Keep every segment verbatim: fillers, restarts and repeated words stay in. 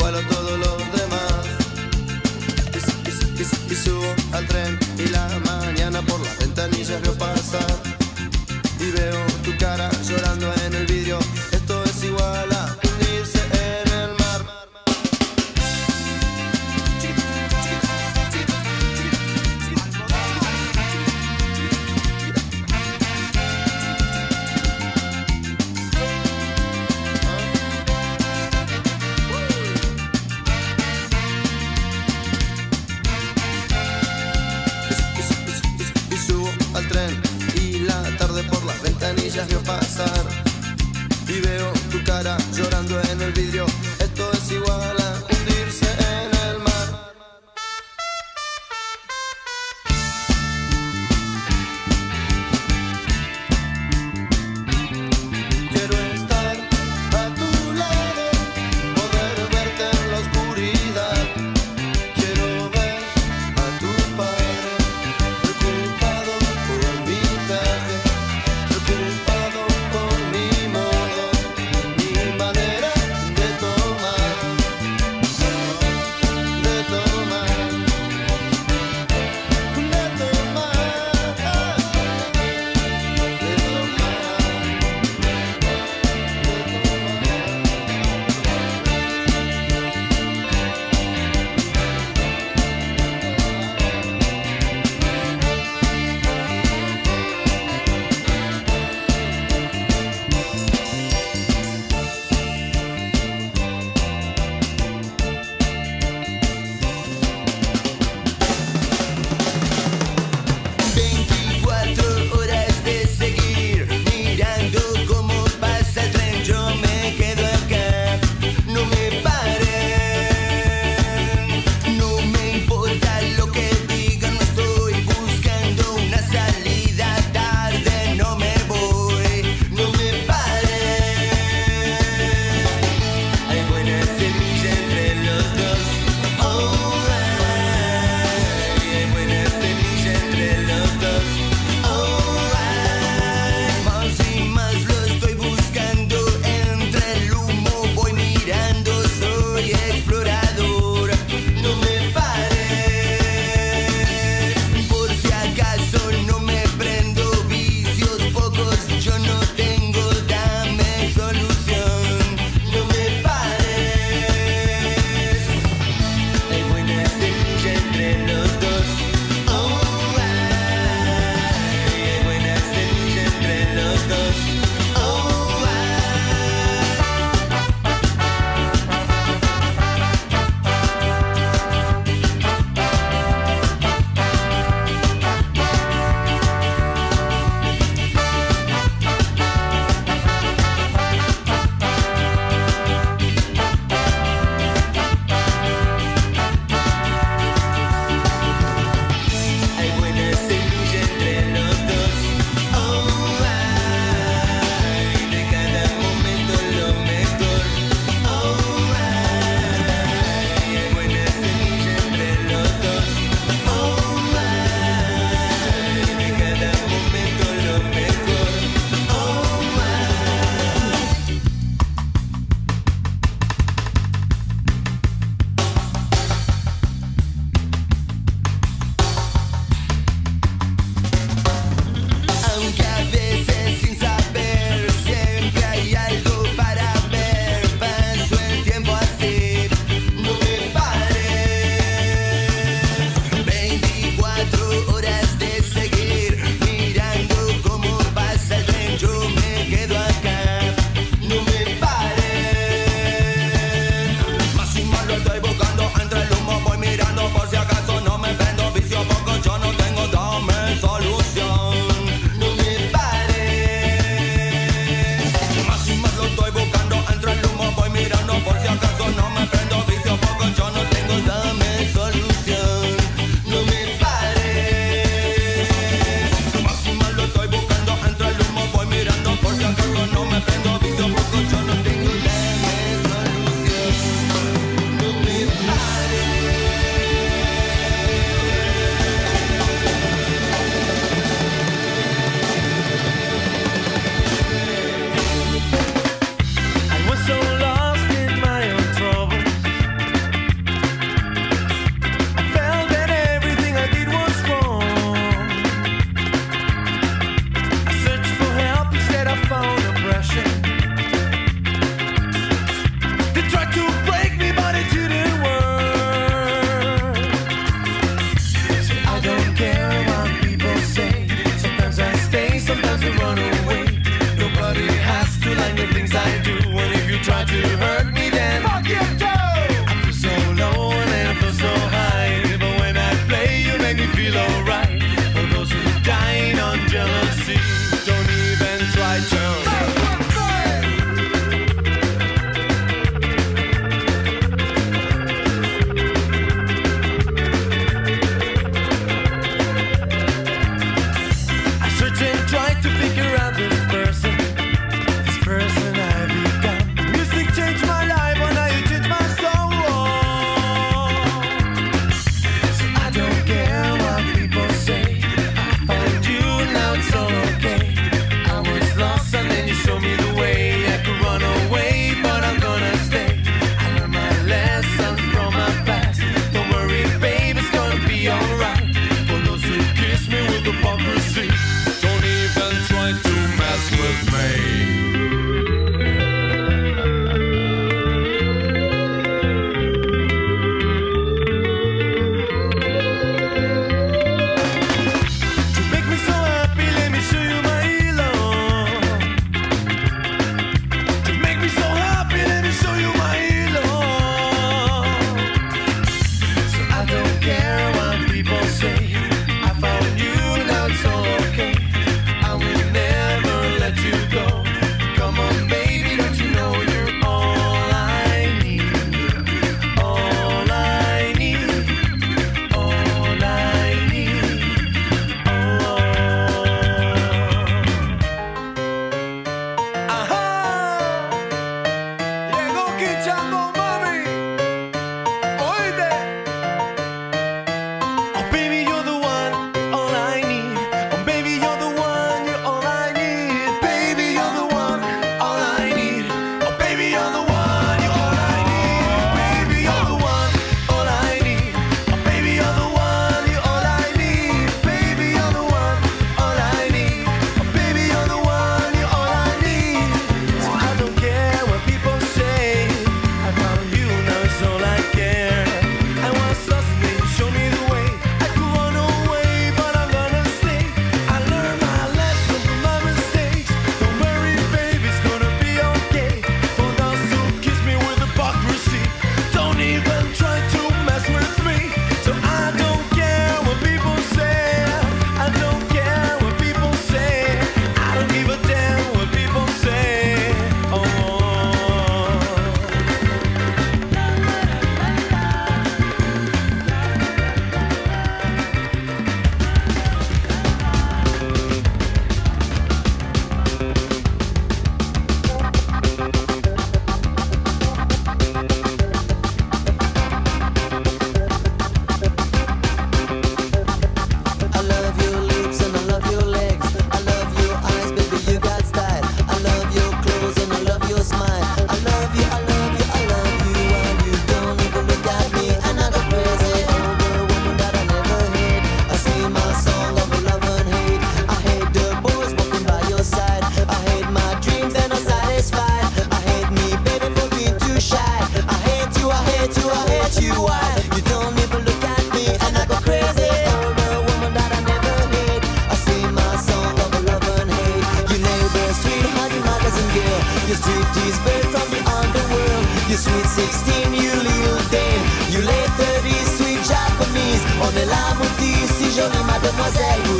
igual a todos los demás. Y, y, y, y subo al tren y la mañana por las ventanillas veo pasar y veo tu cara llorando en el vidrio. Esto es igual a hundirse en el mar. Y subo al tren y la tarde por las ventanillas veo pasar y veo tu cara llorando en el vidrio. Esto es igual a hundirse en el mar. Quiero estar a tu lado, poder verte en la oscuridad. Quiero ver a tu padre preocupado por mi traje, preocupado por mi modo, mi manera de tomar, de tomar, de tomar, de tomar. veinticuatro horas de seguir mirando cómo pasa el tren. Yo me quedo acá, no me paren, no me importa lo que digan. No estoy buscando una salida, tarde no me voy, no me paren. Hay buena semilla entre los dos, oh, ay, hay buena semilla entre los dos, oh, ay. Más y más lo estoy buscando, entre el humo voy mirando, soy explorador, no me pares, por si acaso no me prendo, vicios pocos yo no tengo, dame solución, no me pares. Hay buena semilla entre los dos, oh, ay, hay buena semilla entre los dos, oh, ay.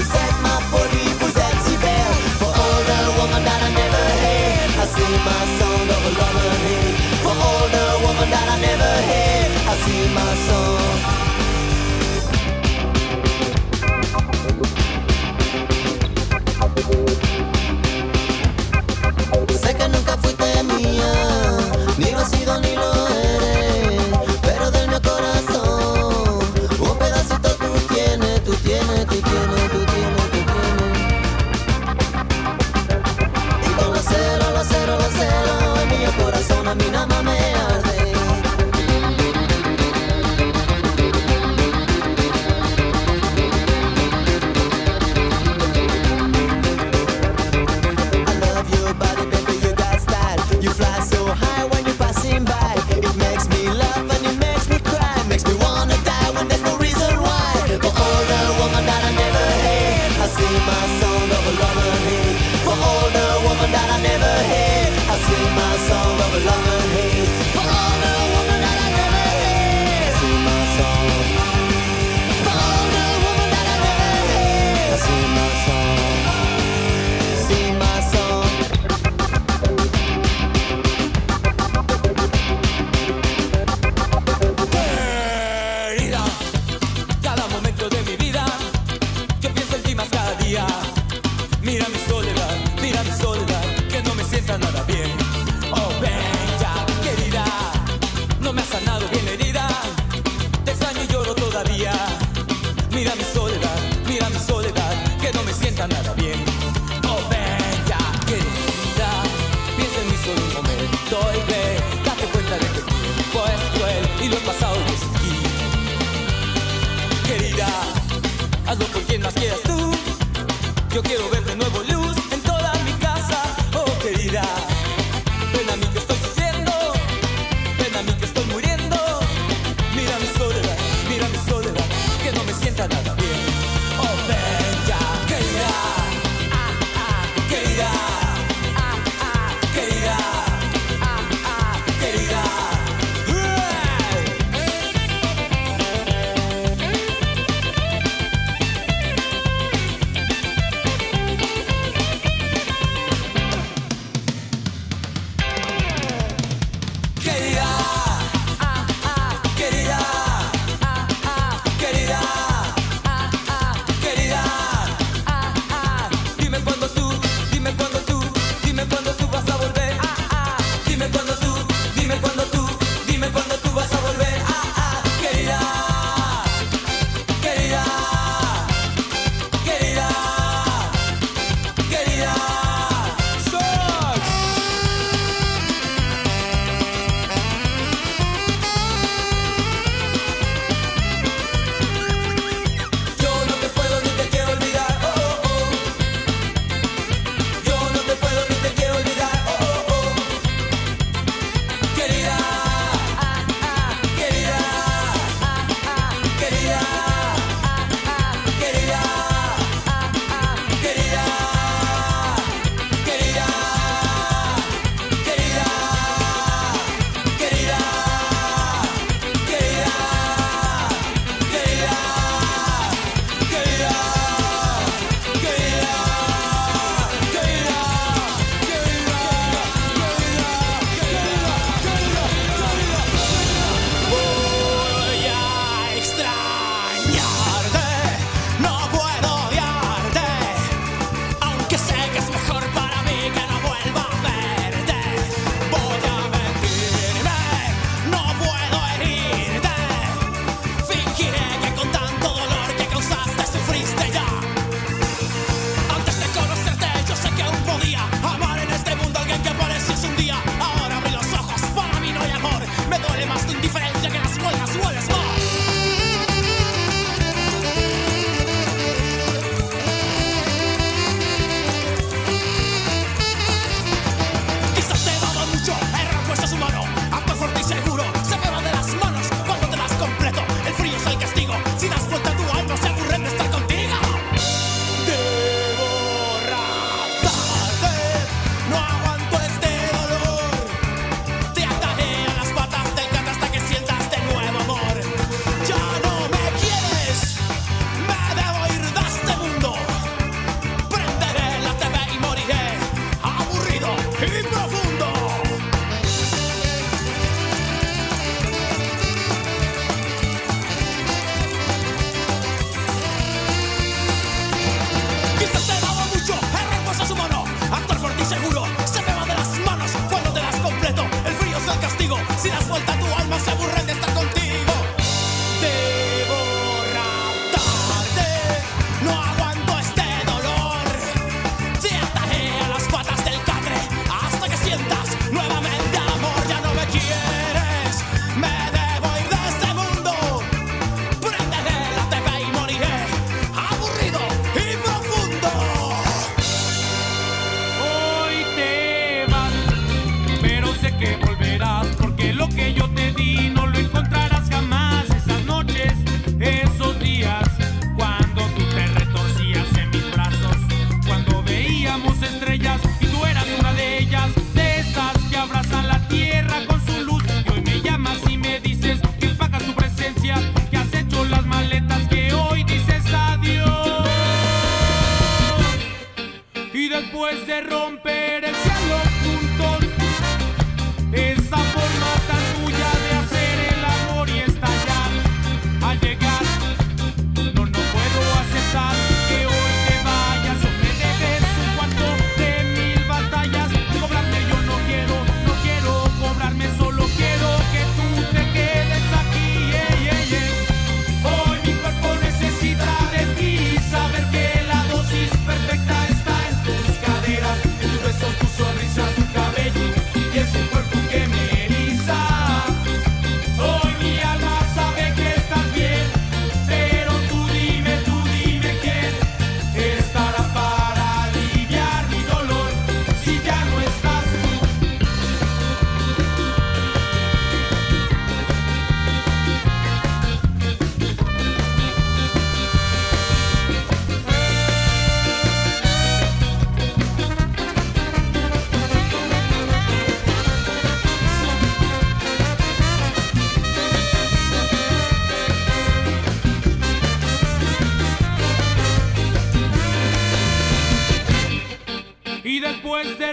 set my body was at sea bell. For all the woman that I never had, I sing my song of love and hate. For all the woman that I never had, I sing my song. Sé que nunca fuiste mía, ni lo has sido ni lo eres, pero del mi corazón un pedacito tú tienes, tú tienes, tú tienes, tú tienes, tú tienes. Y con los celos, los celos, los celos en mi corazón a mí nada más me arde. Mira mi soledad, mira mi soledad, que no me sienta nada bien. Oh, ven ya, querida, no me has sanado bien la herida. Te extraño y lloro todavía. Mira mi soledad, mira mi soledad, que no me sienta nada bien. Oh, ven ya, querida, piensa en mí solo un momento y ve, date cuenta de que el tiempo es cruel y lo he pasado desde aquí. Querida, hazlo por quien más quieras tú. Yo quiero ver de nuevo luz en toda mi casa, oh querida. Ven a mí que estoy sufriendo, ven a mí que estoy muriendo. Mira mi soledad, mira mi soledad, que no me sienta nada bien. Oh ven ya, querida, ah, ah, querida, ah, ah, querida, ah, ah, querida.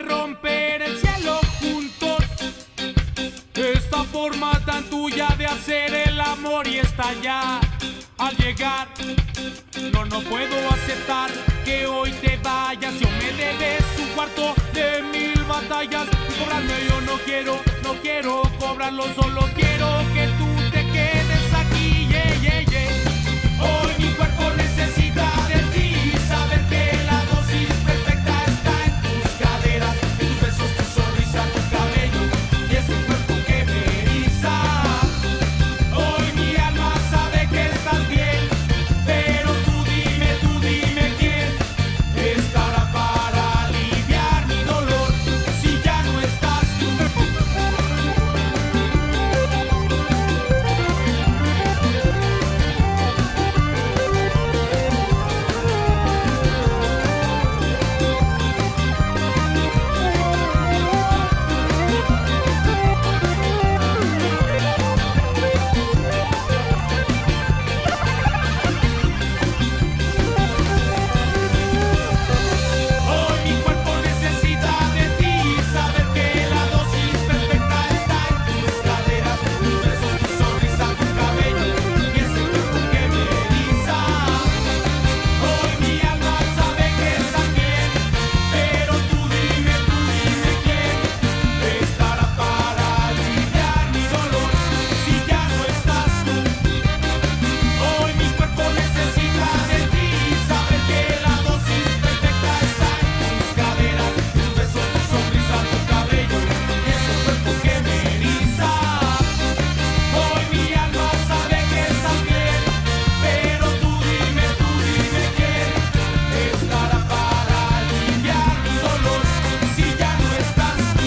romper el cielo juntos. Esta forma tan tuya de hacer el amor y está ya al llegar. No, no puedo aceptar que hoy te vayas. Si me debes un cuarto de mil batallas, cobrarme yo no quiero, no quiero cobrarlo, solo quiero que tú te quedes aquí, yeah, yeah, yeah. Hoy mi cuerpo necesita de ti, saber que la dosis perfecta está en tus caderas, en tus besos, tu sonrisa, tu cabello y ese cuerpo que me eriza. Hoy mi alma sabe que estás bien, pero tú dime, tú dime quién estará para aliviar mi dolor si ya no estás tú. Hoy mi cuerpo necesita de ti, saber que la dosis perfecta está en tus caderas, tus besos, tu sonrisa, tu cabello y ese cuerpo que me eriza. Hoy mi alma sabe que estás bien, pero tú dime, tú dime quién estará para aliviar mi dolor si ya no estás tú. Hoy mi cuerpo necesita de ti, saber que la dosis perfecta está en tus caderas, tus besos, tu sonrisa, tu cabello y ese cuerpo que me eriza. Hoy mi alma sabe que estás bien, pero tú dime, tú dime quién estará para aliviar mi dolor si ya no estás tú.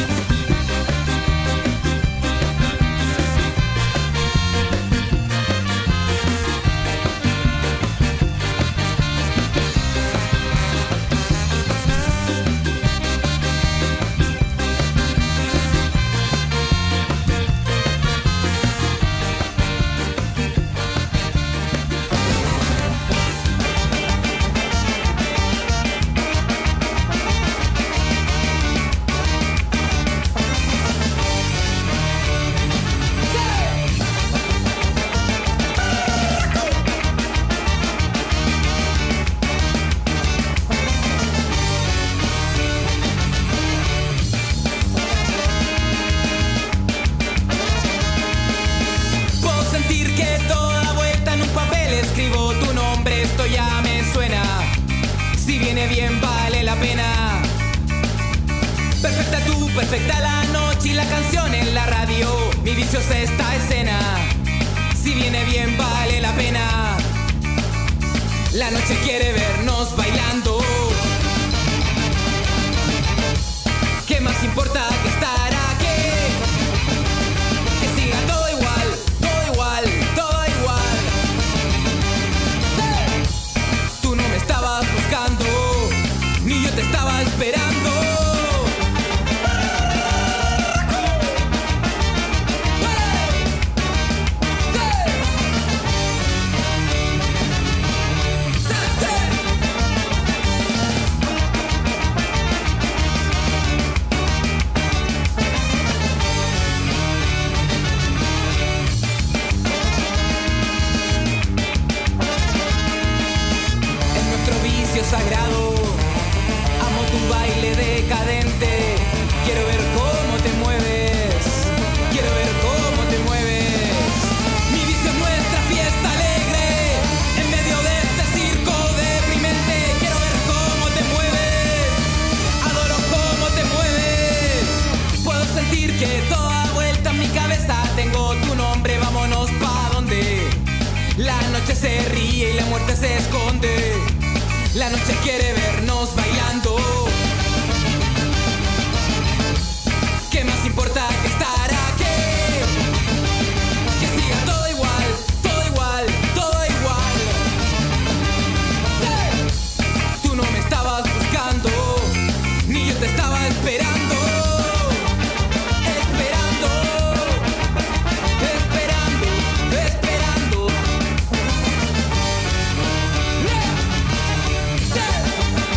Puedo sentir que toda vuelta en un papel escribo tu nombre, esto ya me suena. Si viene bien vale la pena. Perfecta tú, perfecta la noche y la canción en la radio. Mi vicio es esta escena. Si viene bien vale la pena. La noche quiere vernos bailando. ¿Qué más importa que estar aquí? Que siga todo igual, todo igual, todo igual. Tú no me estabas buscando, ni yo te estaba esperando. Es nuestro vicio sagrado. Amo tu baile decadente. Quiero ver cómo te mueves. Quiero ver cómo te mueves. Mi vicio es nuestra fiesta alegre. En medio de este circo deprimente. Quiero ver cómo te mueves. Adoro cómo te mueves. Puedo sentir que toda vuelta en mi cabeza tengo tu nombre. Vámonos pa' donde la noche se ríe y la muerte se esconde. La noche quiere vernos bailando. ¿Qué más importa que estar aquí? Que siga todo igual, todo igual, todo igual. ¡Sí! Tú no me estabas buscando, ni yo te estaba esperando. Esperando, esperando, esperando. ¡Sí!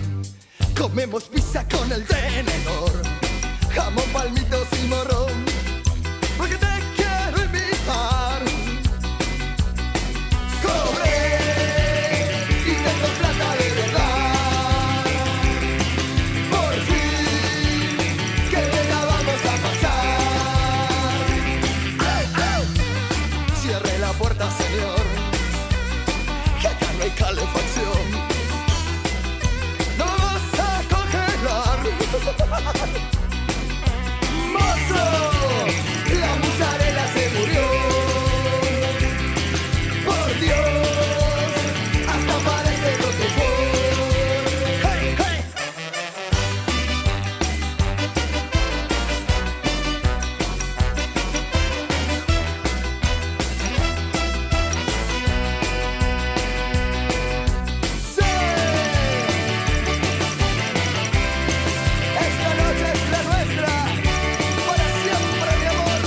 Comemos pizza con el tenedor, jamón, palmitos y morrón, porque te quiero invitar. Cobré y tengo plata de verdad. Por fin, que bien la vamos a pasar. ¡Au, au! Cierre la puerta, señor, que acá no hay calefacción. ¡Mozo! La musarela se murió. Por Dios, hasta parece Roquefort. ¡Hey, hey! ¡Sí! Esta noche es la nuestra, para siempre, mi amor.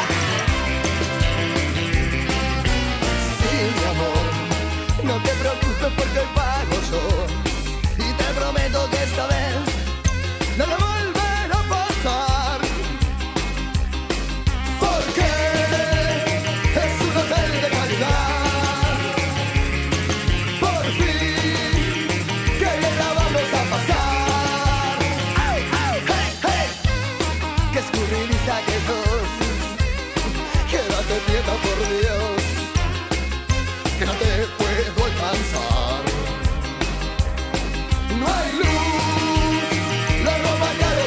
Sí, mi amor, no te preocupes porque hoy pago yo. Y te prometo que esta vez no lo volverá a pasar. Porque es un hotel de calidad. Por fin, que bien la vamos a pasar. ¡Au, au! ¡Hey, hey! ¡Qué escurridiza que sos! Quédate quieta, por Dios, que no te puedo alcanzar. No hay luz, la ropa que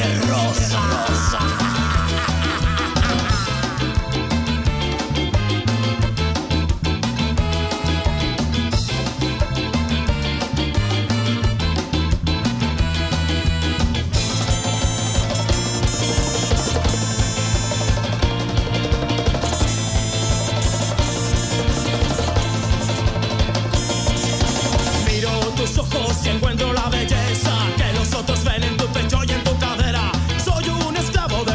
de rosa. Tus ojos y encuentro la belleza que los otros ven en tu pecho y en tu cadera. Soy un esclavo de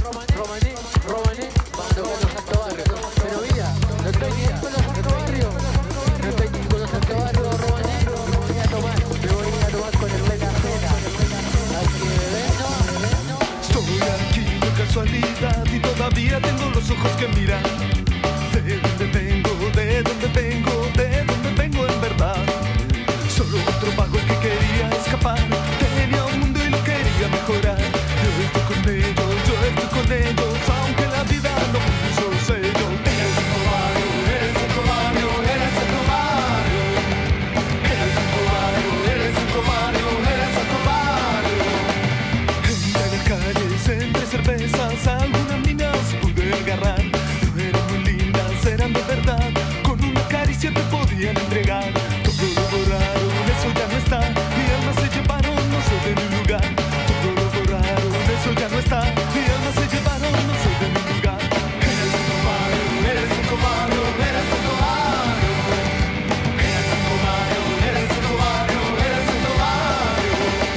Romané, Romané, cuando con los Santo Barrio. Pero mira, no estoy ni con los Santo Barrio, no estoy ni con los Santo Barrio, Romané, me voy a tomar, me voy a tomar con el Mega Cena. Así que ven, no, ven, no. Estoy aquí por casualidad y todavía tengo los ojos que miran. ¿De dónde vengo? ¿De dónde vengo? ¿De dónde vengo en verdad? Solo otro vago que quería escapar. Tenía un mundo y lo quería mejorar. Yo estoy con ellos, yo estoy con ellos, aunque la vida no puso sello. Eres un cobarde, eres un cobarde, eres un cobarde. Eres un cobarde, eres un cobarde, eres un cobarde. Entre las calles, entre cervezas, algunas minas pude agarrar. No eran muy lindas, eran de verdad. Con una caricia te podían entregar. Todo lo borraron, eso ya no está. Mi alma se llevaron, no soy de mi lugar. Todo lo borraron, eso ya no está. Mi alma se llevaron, no soy de mi lugar. Eres un cobarde, eres un cobarde, eres un cobarde. Eres un cobarde, eres un cobarde, eres un cobarde.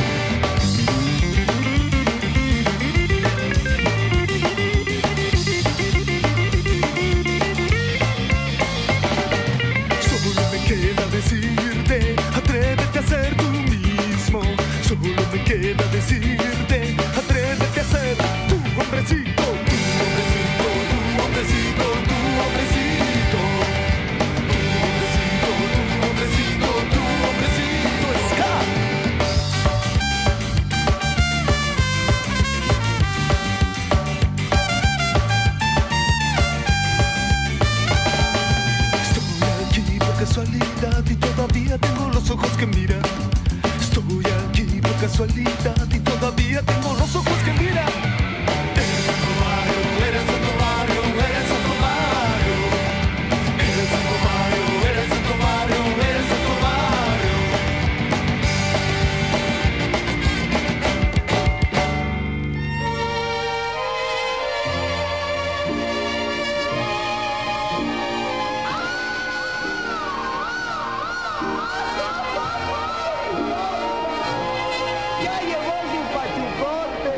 Solo me queda decirte, atrévete a ser tú mismo. Solo me queda decirte, atrévete a ser tu hombrecito, tu hombrecito, tu hombrecito, tu hombrecito. Tu hombrecito, tu hombrecito, tu hombrecito, ska. Estoy aquí por casualidad y todavía tengo los ojos que miran. Estoy aquí por casualidad y todavía tengo los ojos que miran. Eres un cobarde, eres un cobarde, eres un cobarde. Eres un cobarde, eres un cobarde, eres un cobarde. Ya llegó el chupachupote.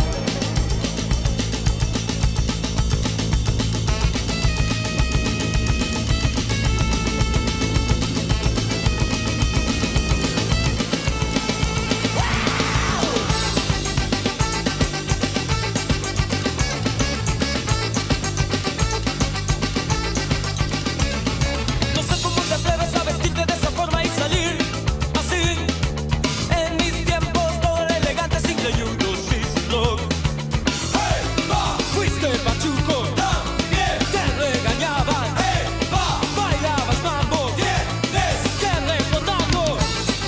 No sé cómo te atreves a vestirte de esa forma y salir así. En mis tiempos todo era elegante, sin gleyudos y sin rock. ¡Hey, va! Fuiste pachuco, también te regañaban. ¡Hey, va! Bailabas mambo, tienes que recordarlo.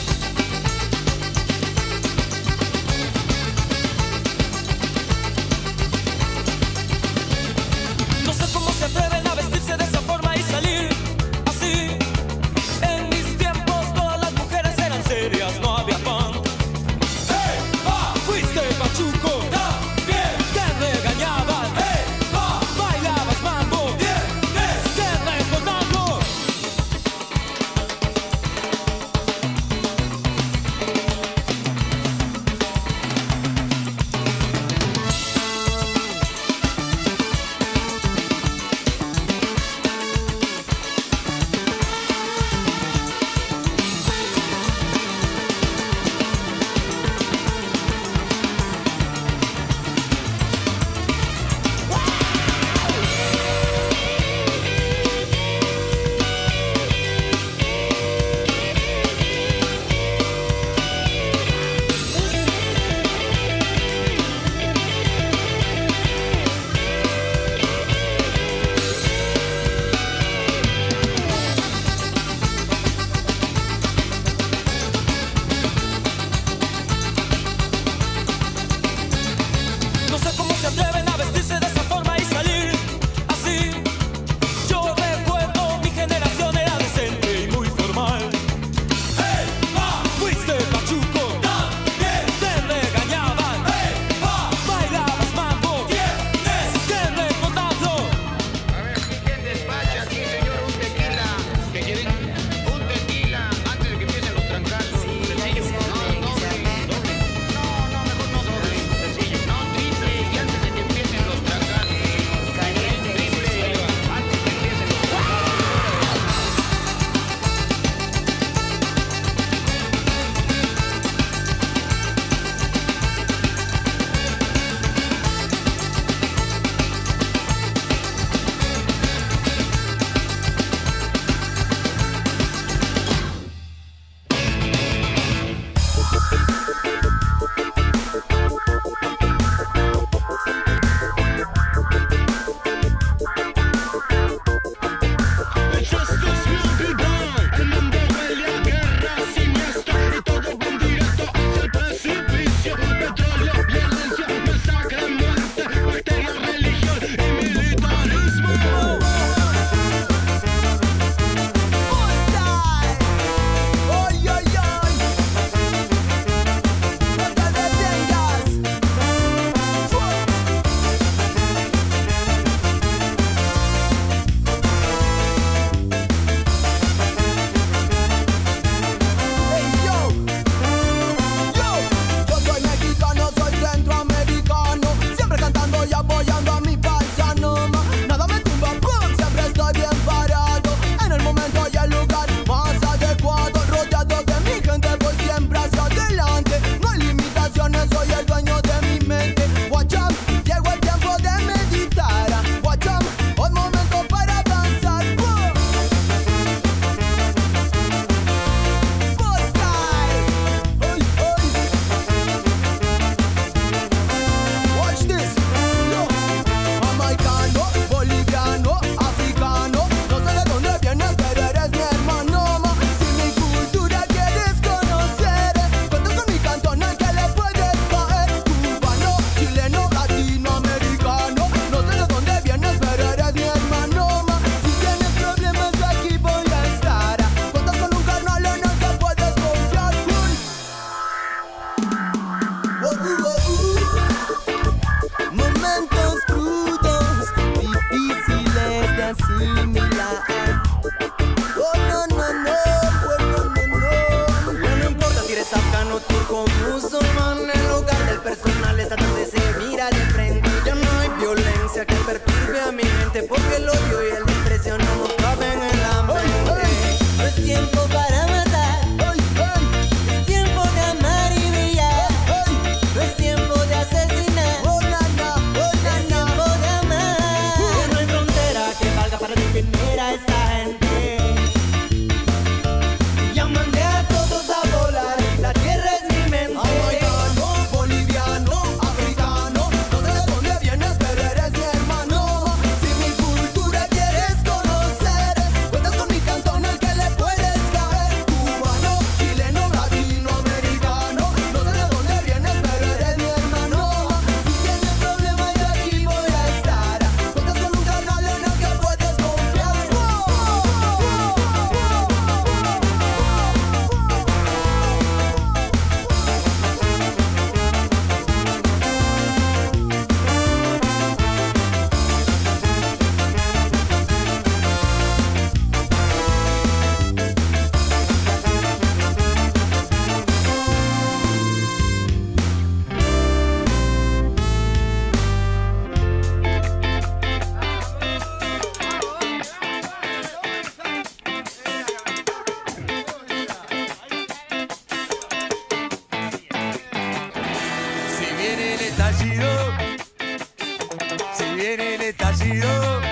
No sé cómo se atreven a vestirse de esa forma y salir así. En mis tiempos todas las mujeres eran serias, no había punk. ¡Hey, va! Fuiste pachuco, también te regañaban. ¡Hey, va! Bailabas mambo, tienes que recordarlo. No sé cómo se atreven a vestirse de esa forma y salir así. Yo recuerdo mi generación era decente y muy formal. ¡Hey, va! Fuiste pachuco, también te regañaban. ¡Hey, va! Bailabas mambo, tienes que recordarlo. A ver, si quién despacha aquí, señor, un tequila. ¿Qué quieren? Un tequila antes de que empiecen los trancazos. Sencillo. No, doble, doble. No, no, mejor no doble. Sencillo. No, triple. Y antes de que empiece limpia mi mente porque el odio y el desprecio no nos caben en la mente. No es tiempo para matar, es tiempo de amar y brillar. No es tiempo de asesinar, es tiempo de amar. Que no hay frontera que valga para detener a esta gente. Ya mandé a todos a volar, la tierra es mi mente. Hawaiano, boliviano, africano, no sé de dónde vienes, pero eres mi hermano. Si mi cultura quieres conocer, cuentas con mi cantón al que le puedes caer. Cubano, chileno, latinoamericano, no sé de dónde vienes, pero eres mi hermano. Si tienes problema yo aquí voy a estar. Cuentas con un carnal en el que puedes confiar. Si viene el estallido, si viene el estallido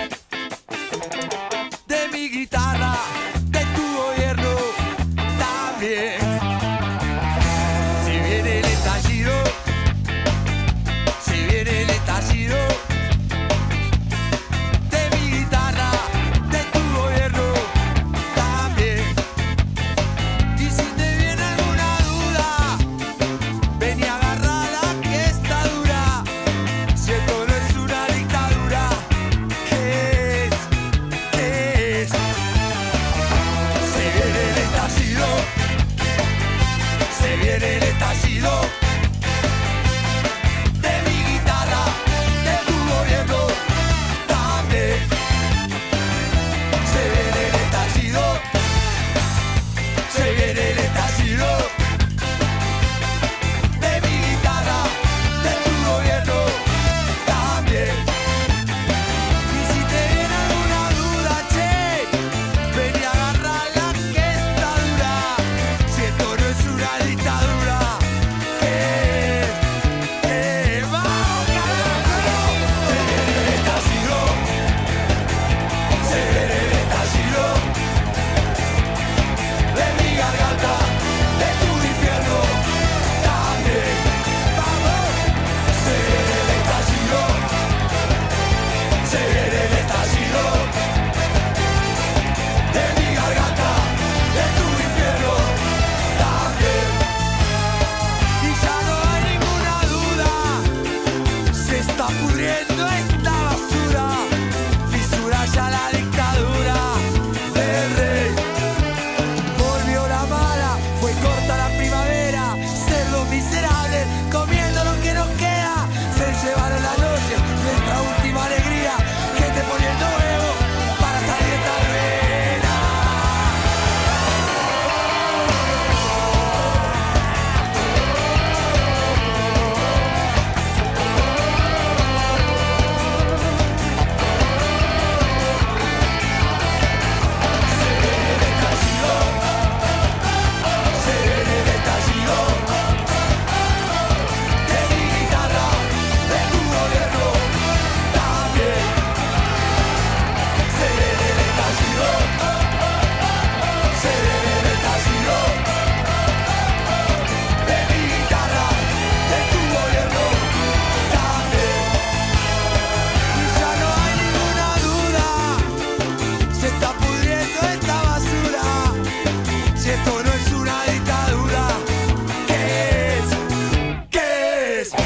de mi guitarra, de tu gobierno también. Si viene el estallido, si viene el estallido de mi guitarra, de tu gobierno también. Y si te viene alguna duda, ven y agarrala que está dura. Si esto no es una dictadura, ¿qué es? ¿Qué es? Se viene el estallido, se viene el estallido de mi guitarra, de tu gobierno también. Se viene el estallido, se viene el estallido de mi guitarra, de tu gobierno también. Y si te viene alguna duda, che, ven y agarrala que está dura. Si esto no es una dictadura, ¿qué es? ¿Qué es? ¡Vamos, carajo! Se viene el estallido, se viene el estallido de mi garganta, de tu infierno también. Vamos, se viene el estallido, se viene el estallido de mi garganta, de tu infierno también. Y ya no hay ninguna duda, se está pudriendo esta basura, fisura ya la dictadura del rey. Volvió la mala, fue corta la primavera, cerdos miserables, comiendo lo que nos queda. Se llevaron la noche, nuestra última alegría, gente poniendo huevo para salir de esta ruina. Se viene el estallido, se viene el estallido de mi guitarra, de tu gobierno también. Se viene el estallido, se viene el estallido de mi guitarra, de tu gobierno también. Y ya no hay ninguna duda, se está pudriendo esta basura. Si esto no es una dictadura, ¿qué es? ¿Qué es?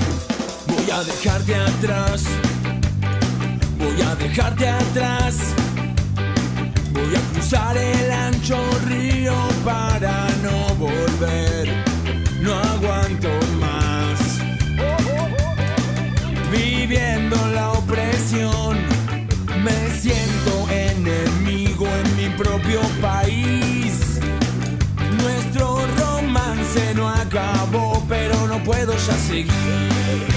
Voy a dejarte atrás, voy a dejarte atrás. cruzar el ancho río para no volver. No aguanto más, viviendo la opresión. Me siento enemigo en mi propio país. Nuestro romance no acabó, pero no puedo ya seguir.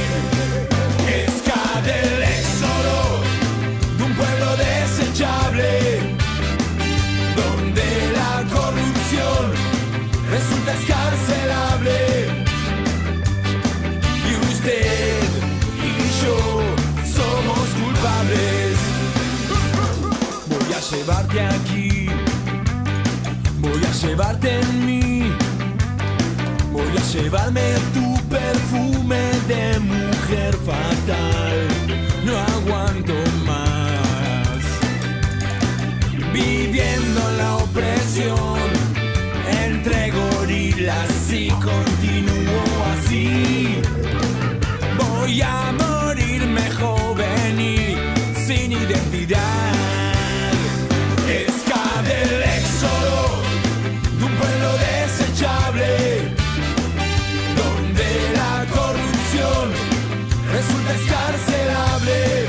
Esca del éxodo de un pueblo desechable, donde la corrupción resulta escarcelable. Y usted y yo somos culpables. Voy a llevarte aquí, voy a llevarte en mí, voy a llevarme tu perfume de mujer fatal. No aguanto más, viviendo la opresión entre gorilas y continúo así. Voy a morirme joven y sin identidad. Esca del éxodo de un pueblo desechable, donde la corrupción resulta escarcelable.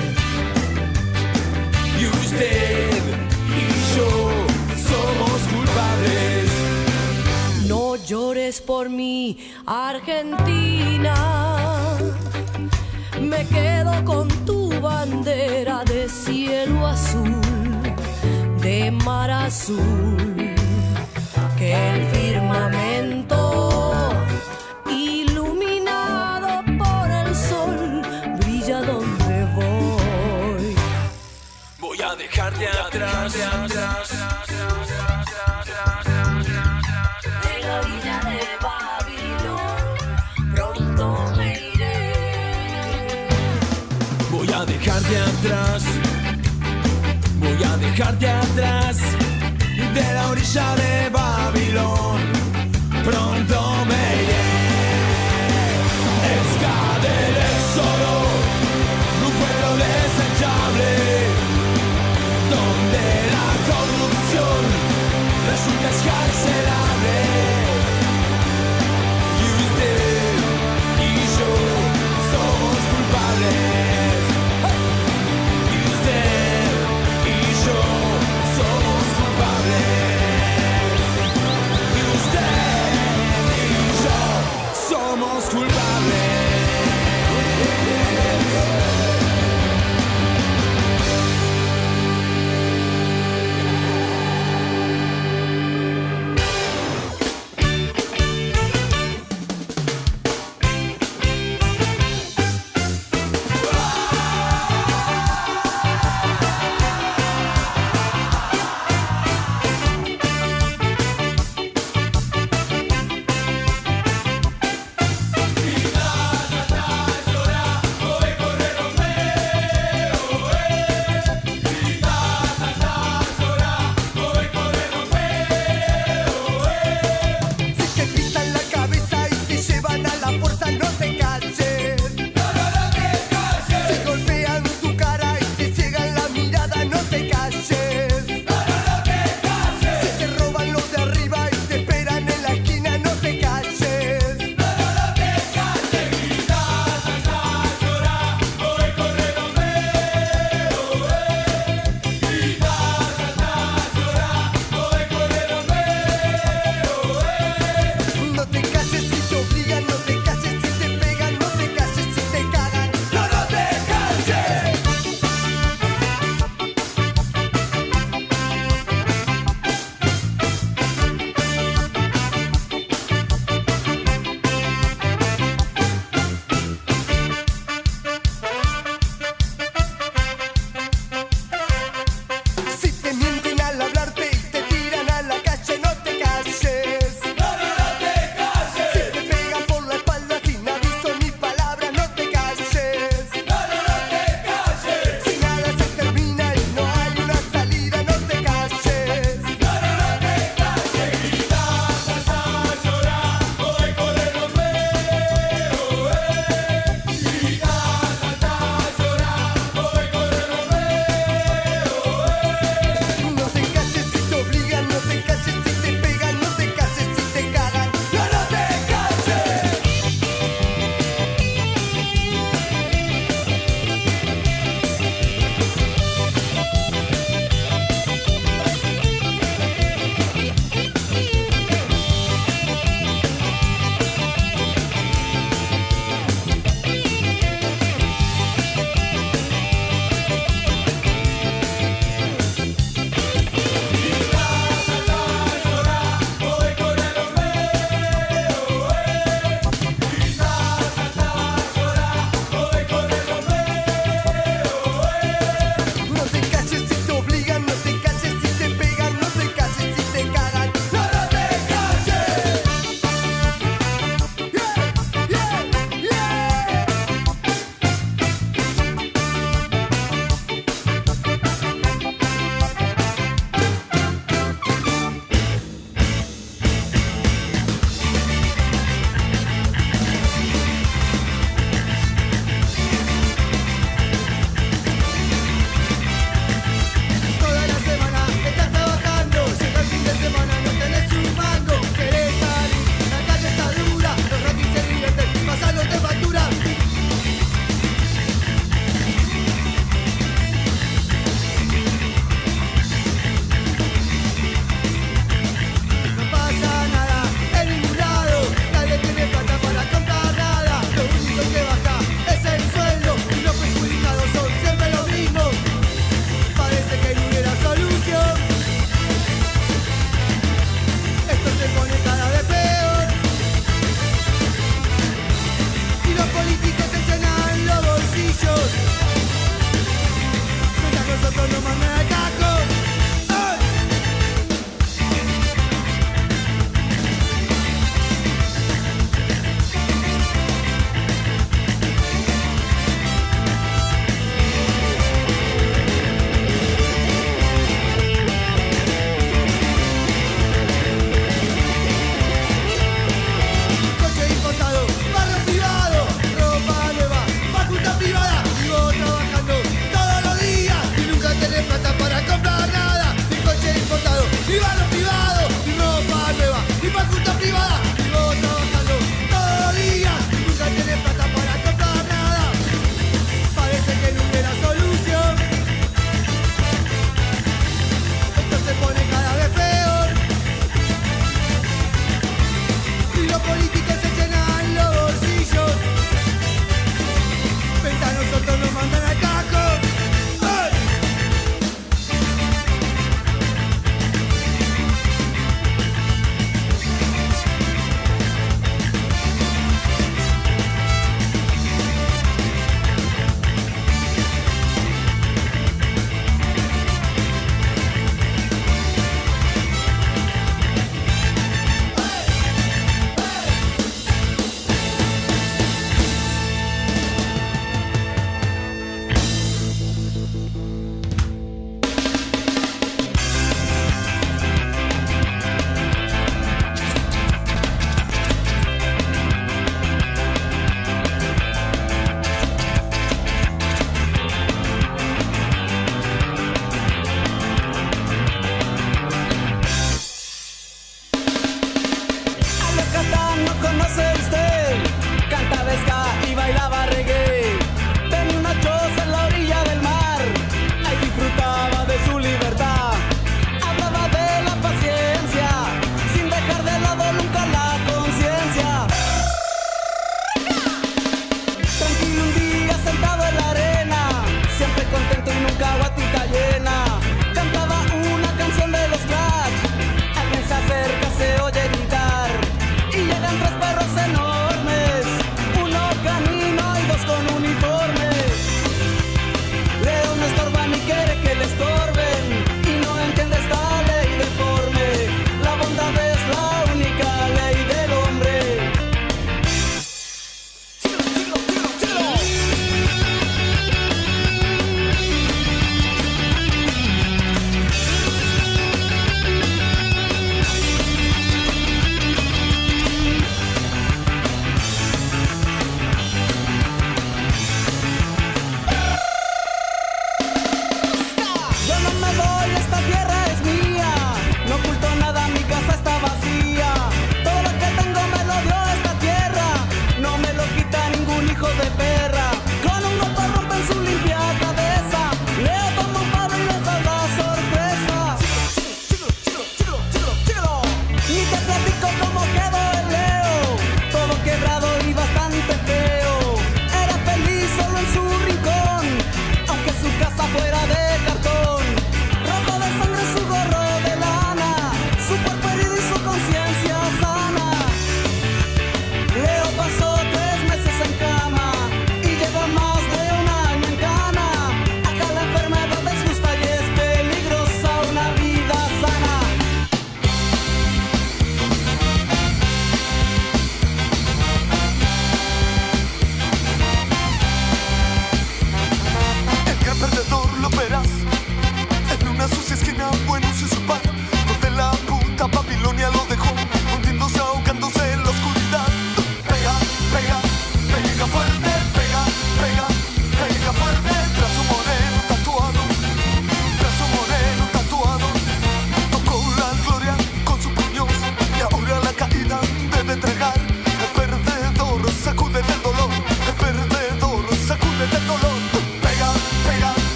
Y usted y yo somos culpables. No llores por mí, Argentina. Me quedo con tu bandera de cielo azul, de mar azul, que el firmamento iluminado por el sol brilla donde voy. Voy a dejarte atrás, atrás. De la orilla de Babilón pronto me iré. Voy a dejarte atrás, voy a dejarte atrás. De la orilla de Babilón pronto me iré. Esca del éxodo de un pueblo desechable, donde la corrupción resulta escarcelable. Y usted y yo somos culpables. Y usted y yo somos culpables. Y usted y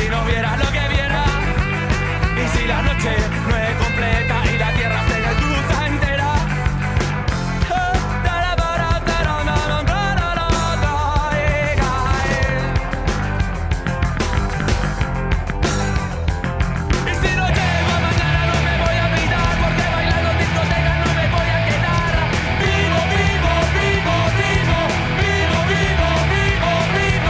si no vieras lo que viera. Y si la noche no es completa y la tierra se descruza entera. Y si no llego mañana no me voy a olvidar, porque bailando en discoteca no me voy a quedar. Vivo, vivo, vivo, vivo, vivo, vivo, vivo, vivo.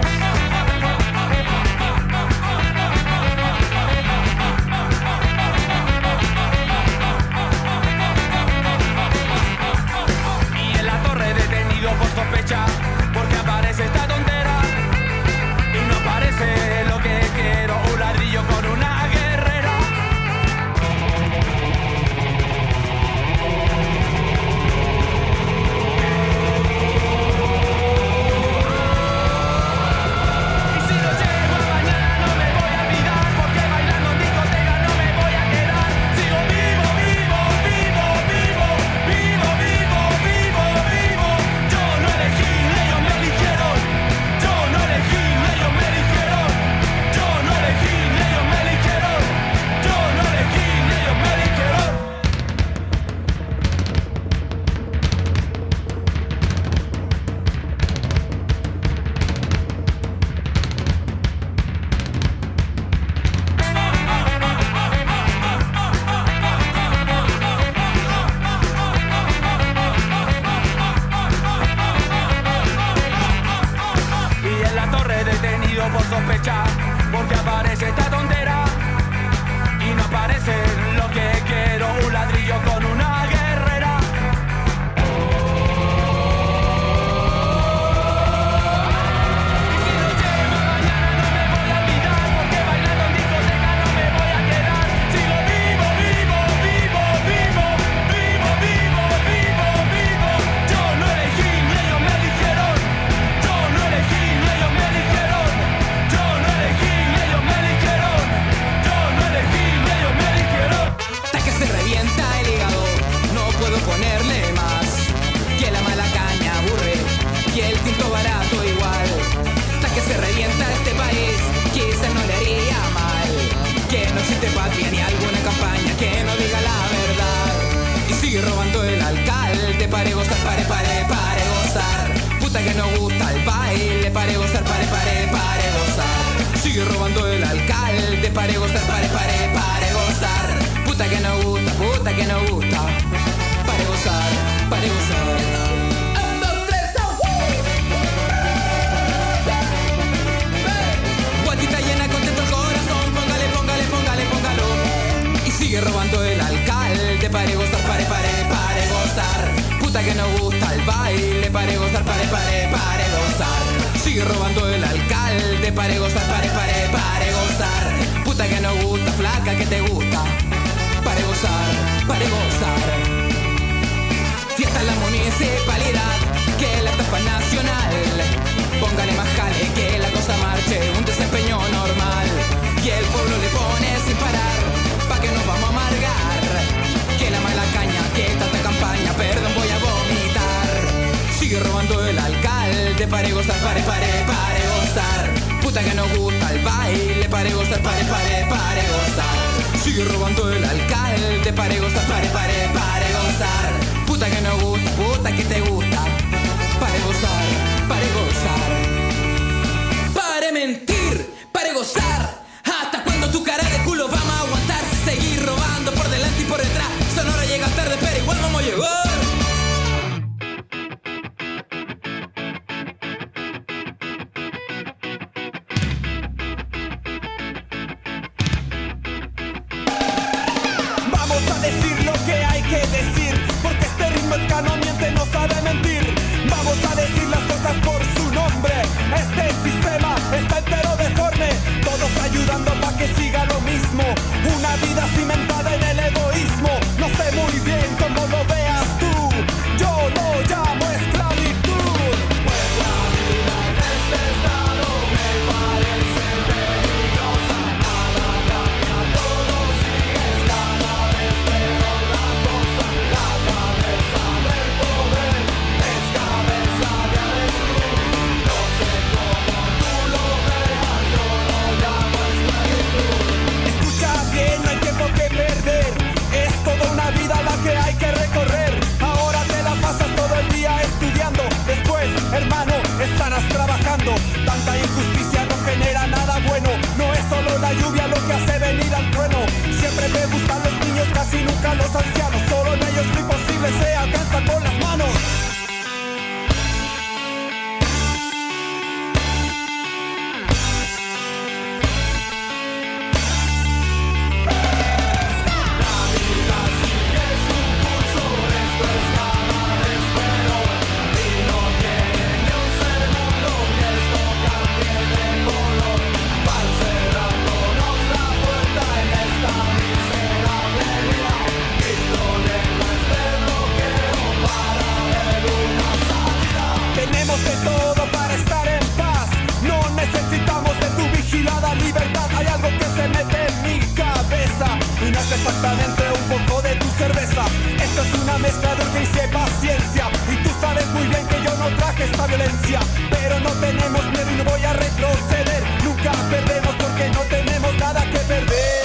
Y en la torre detenido por sospecha, porque aparece esta tontera y no aparece lo que quiero, un ladrillo con una guerrera. Y si no llego mañana no me voy a olvidar, porque bailando en discoteca no me voy a quedar. Sigo vivo, vivo, vivo, vivo, vivo, vivo, vivo, vivo. Yo no elegí, ellos me eligieron. Yo no elegí, ellos me eligieron. Yo no elegí, ellos me eligieron. Yo no elegí, ellos me eligieron. Y en la torre detenido por sospecha, porque aparece esta tontera y no aparece lo que quiero, un ladrillo con una guerrera. Y si no llego mañana no me voy a olvidar, porque bailando en discoteca no me voy a quedar. Sigo vivo, vivo, vivo, vivo, vivo, vivo, vivo, vivo. Yo no elegí, ellos me eligieron. Yo no elegí, ellos me eligieron. Yo no elegí, ellos me eligieron. Yo no elegí, ellos me eligieron. Hasta que se revienta el hígado, no puedo ponerle más. Que la mala caña aburre, que el tinto barato igual. Hasta que se revienta este país, quizás no le haría mal. Que no existe patria ni alguna campaña que no diga la verdad. Y sigue robando el alcalde, pare gozar, pare, pare, pare gozar. Puta que no gusta el baile, pare gozar, pare, pare, pare gozar. Sigue robando el alcalde, pare gozar, pare, pare, pare gozar. Puta que no gusta, puta que no gusta. Pare gozar, pare gozar. Un, dos, tres, guatita llena, contento el corazón. Póngale, póngale, póngale, póngalo. Y sigue robando el alcalde, pare gozar, pare, pare, pare gozar. Puta que no gusta el baile, pare gozar, pare, pare, pare gozar. Sigue robando el alcalde, pare gozar, pare, pare, pare gozar. Puta que no gusta, flaca que te gusta. Pare gozar, pare gozar. Fiesta en la municipalidad, que la estafa nacional. Póngale más jale, que la cosa marche, un desempeño normal. Y el pueblo le pone sin parar, pa' que nos vamos a amargar. Que la mala caña, que tanta campaña, perdón voy a vomitar. Sigue robando el alcalde, pare gozar, pare, pare, pare gozar. Puta que no gusta el baile, pare gozar, pare, pare, pare gozar. Sigue robando el alcalde, pare gozar, pare, pare, pare gozar. Puta que no gusta, puta que te gusta. Pare gozar, pare gozar. Pare mentir, pare gozar. ¿Hasta cuándo tu cara de culo vamos a aguantar? Si seguir robando por delante y por detrás. Sonora llega tarde pero igual vamos a llegar. Vamos a decir lo que hay que decir, porque este ritmo es no miente, no sabe mentir. Vamos a decir las cosas por su nombre. Este sistema está entero deforme, todos ayudando para que siga lo mismo. Una vida cimentada en el egoísmo. No sé muy bien cómo lo veas tú, yo lo llamo esclavitud. Pues la vida en este estado me parece peligrosa. Nada cambia, todo sigue cada vez peor la cosa. La cabeza del poder es cabeza de avestruz. No sé cómo mezcla de urgencia y paciencia. Y tú sabes muy bien que yo no traje esta violencia, pero no tenemos miedo y no voy a retroceder. Nunca perdemos porque no tenemos nada que perder.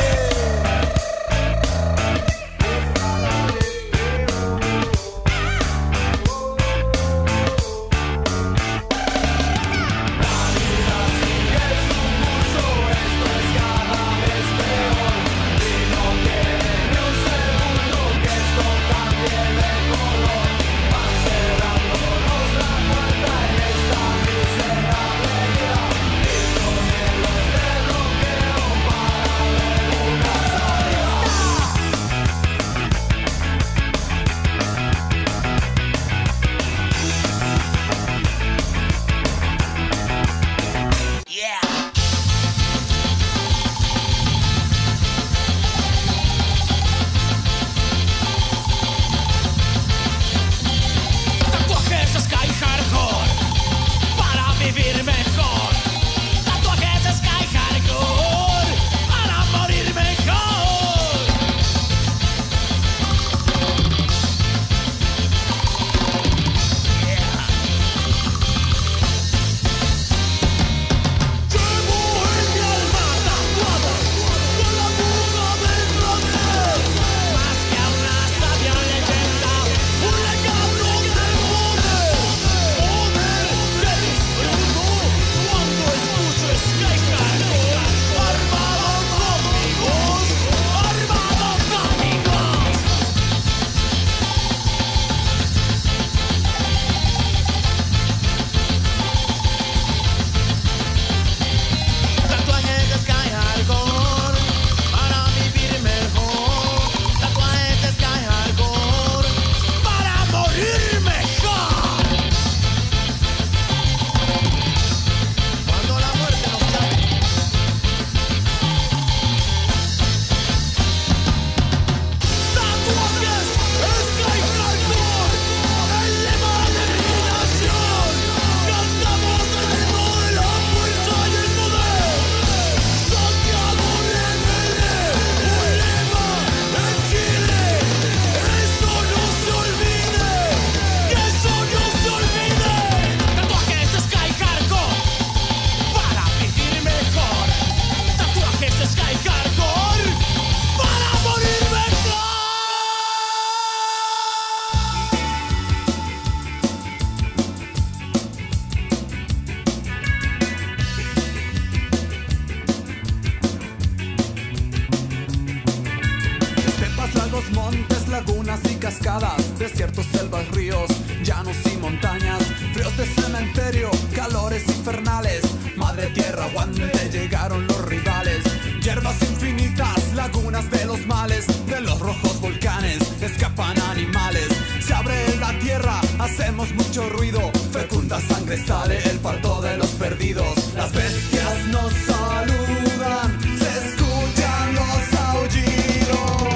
Montes, lagunas y cascadas, desiertos, selvas, ríos, llanos y montañas, fríos de cementerio, calores infernales, madre tierra, guante llegaron los rivales, hierbas infinitas, lagunas de los males, de los rojos volcanes, escapan animales, se abre la tierra, hacemos mucho ruido, fecunda sangre sale el parto de los perdidos, las bestias nos saludan, se escuchan los aullidos.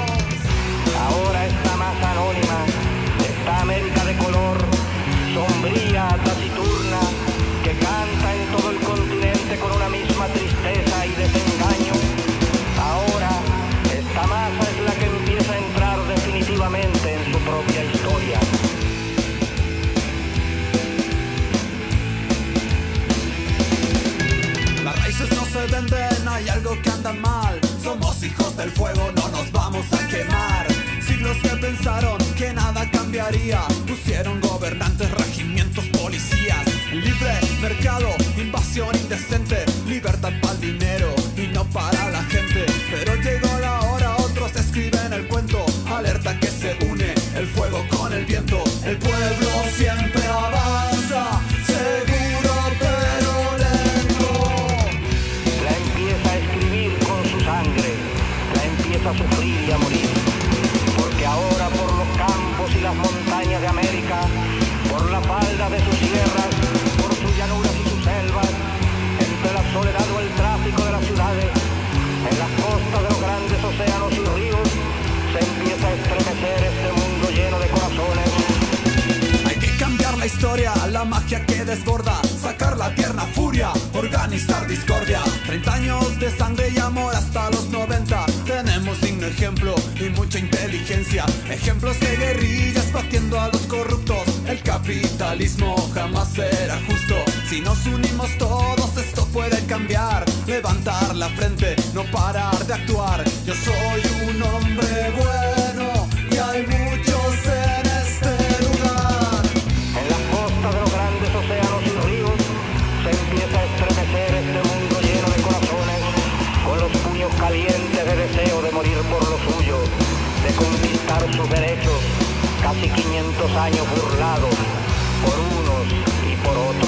Ahora está más anónima, esta América de color, sombría, taciturna, que canta en todo el continente con una misma tristeza y desengaño. Ahora, esta masa es la que empieza a entrar definitivamente en su propia historia. Las raíces no se venden, hay algo que anda mal. Somos hijos del fuego, no nos vamos a quemar. Siglos que pensaron que nada cambiaría, pusieron gobernantes, regimientos, policías. Libre mercado, invasión indecente, libertad para el dinero y no para la gente. Pero llegó la hora, otros escriben el cuento, alerta que se une el fuego con el viento. El pueblo siempre avanza, seguro pero lento. La empieza a escribir con su sangre, la empieza a sufrir y a morir. Porque ahora por los campos y las montañas de América, por la falda de sus sierras, por sus llanuras y sus selvas, entre la soledad o el tráfico de las ciudades, en las costas de los grandes océanos y ríos, se empieza a estremecer este mundo lleno de corazones. Hay que cambiar la historia, la magia que desborda, sacar la tierna furia, organizar discordia. Treinta años de sangre y amor hasta los noventa, tenemos digno ejemplo y mucho mucha inteligencia. Ejemplos de guerrillas batiendo a los corruptos. El capitalismo jamás será justo. Si nos unimos todos esto puede cambiar. Levantar la frente, no parar de actuar. Yo soy un hombre bueno y hay muchos en este lugar. En las costas de los grandes océanos y ríos se empieza a estremecer este mundo lleno de corazones, con los puños calientes de deseo de morir por lo suyo, de conquistar sus derechos, casi quinientos años burlados por unos y por otros.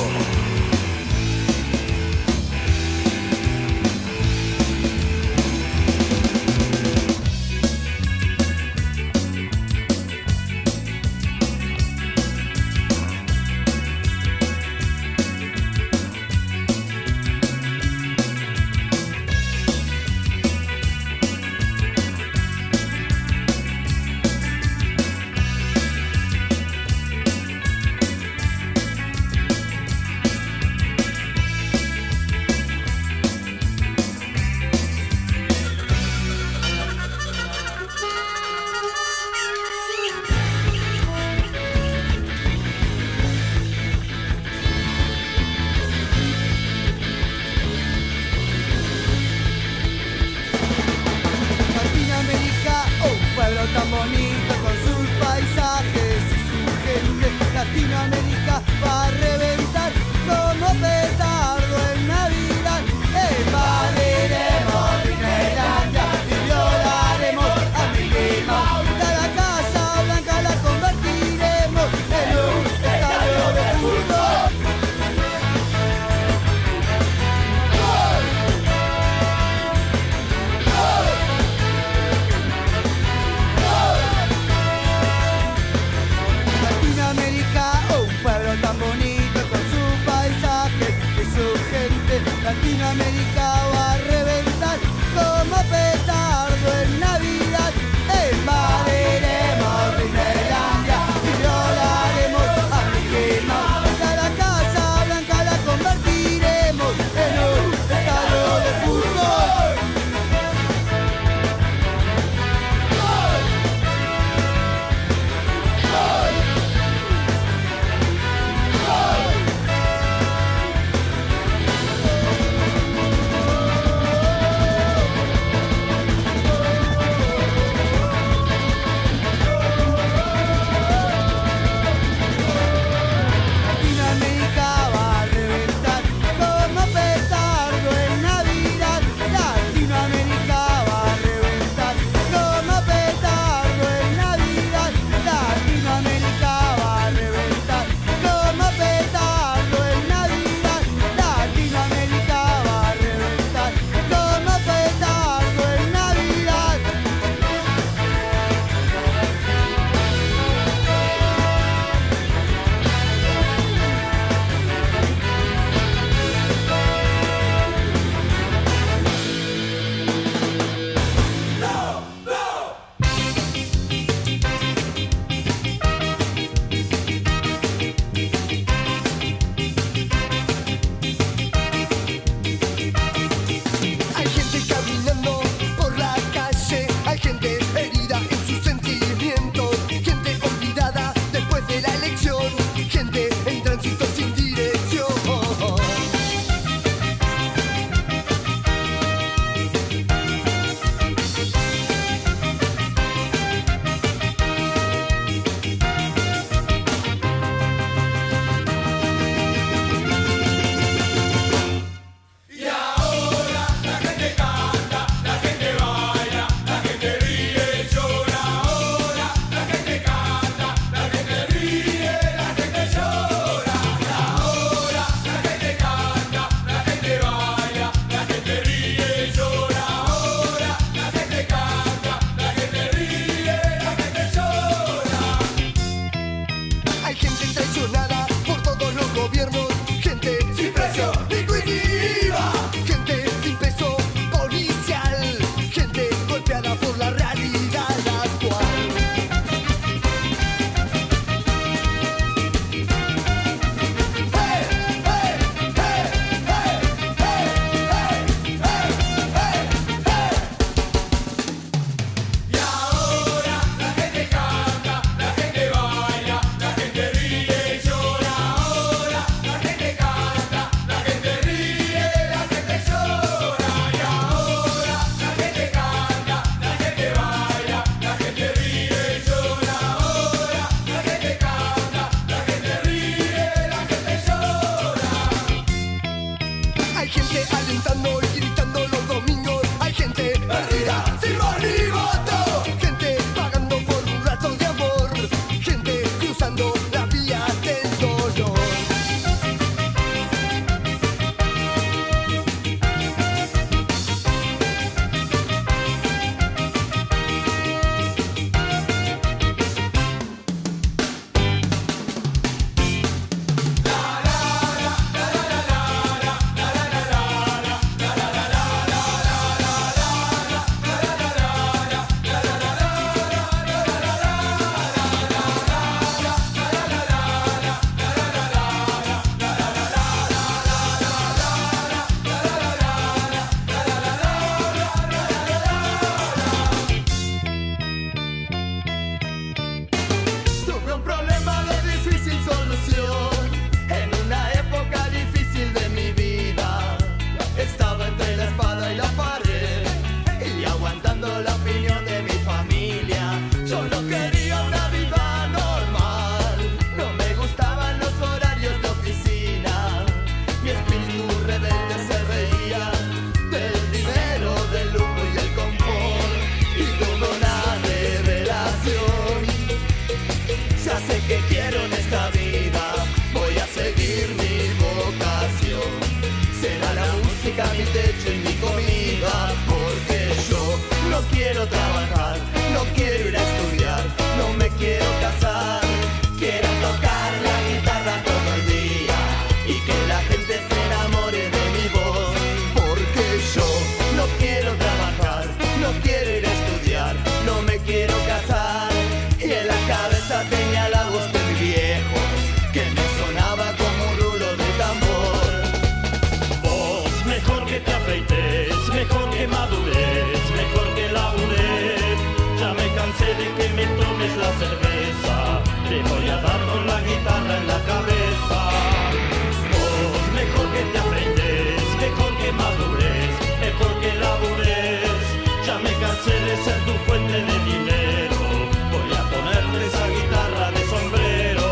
la cerveza, te voy a dar con la guitarra en la cabeza. Vos, mejor que te afeites, mejor que madures, mejor que labures. Ya me cansé de ser tu fuente de dinero, voy a ponerte esa guitarra de sombrero.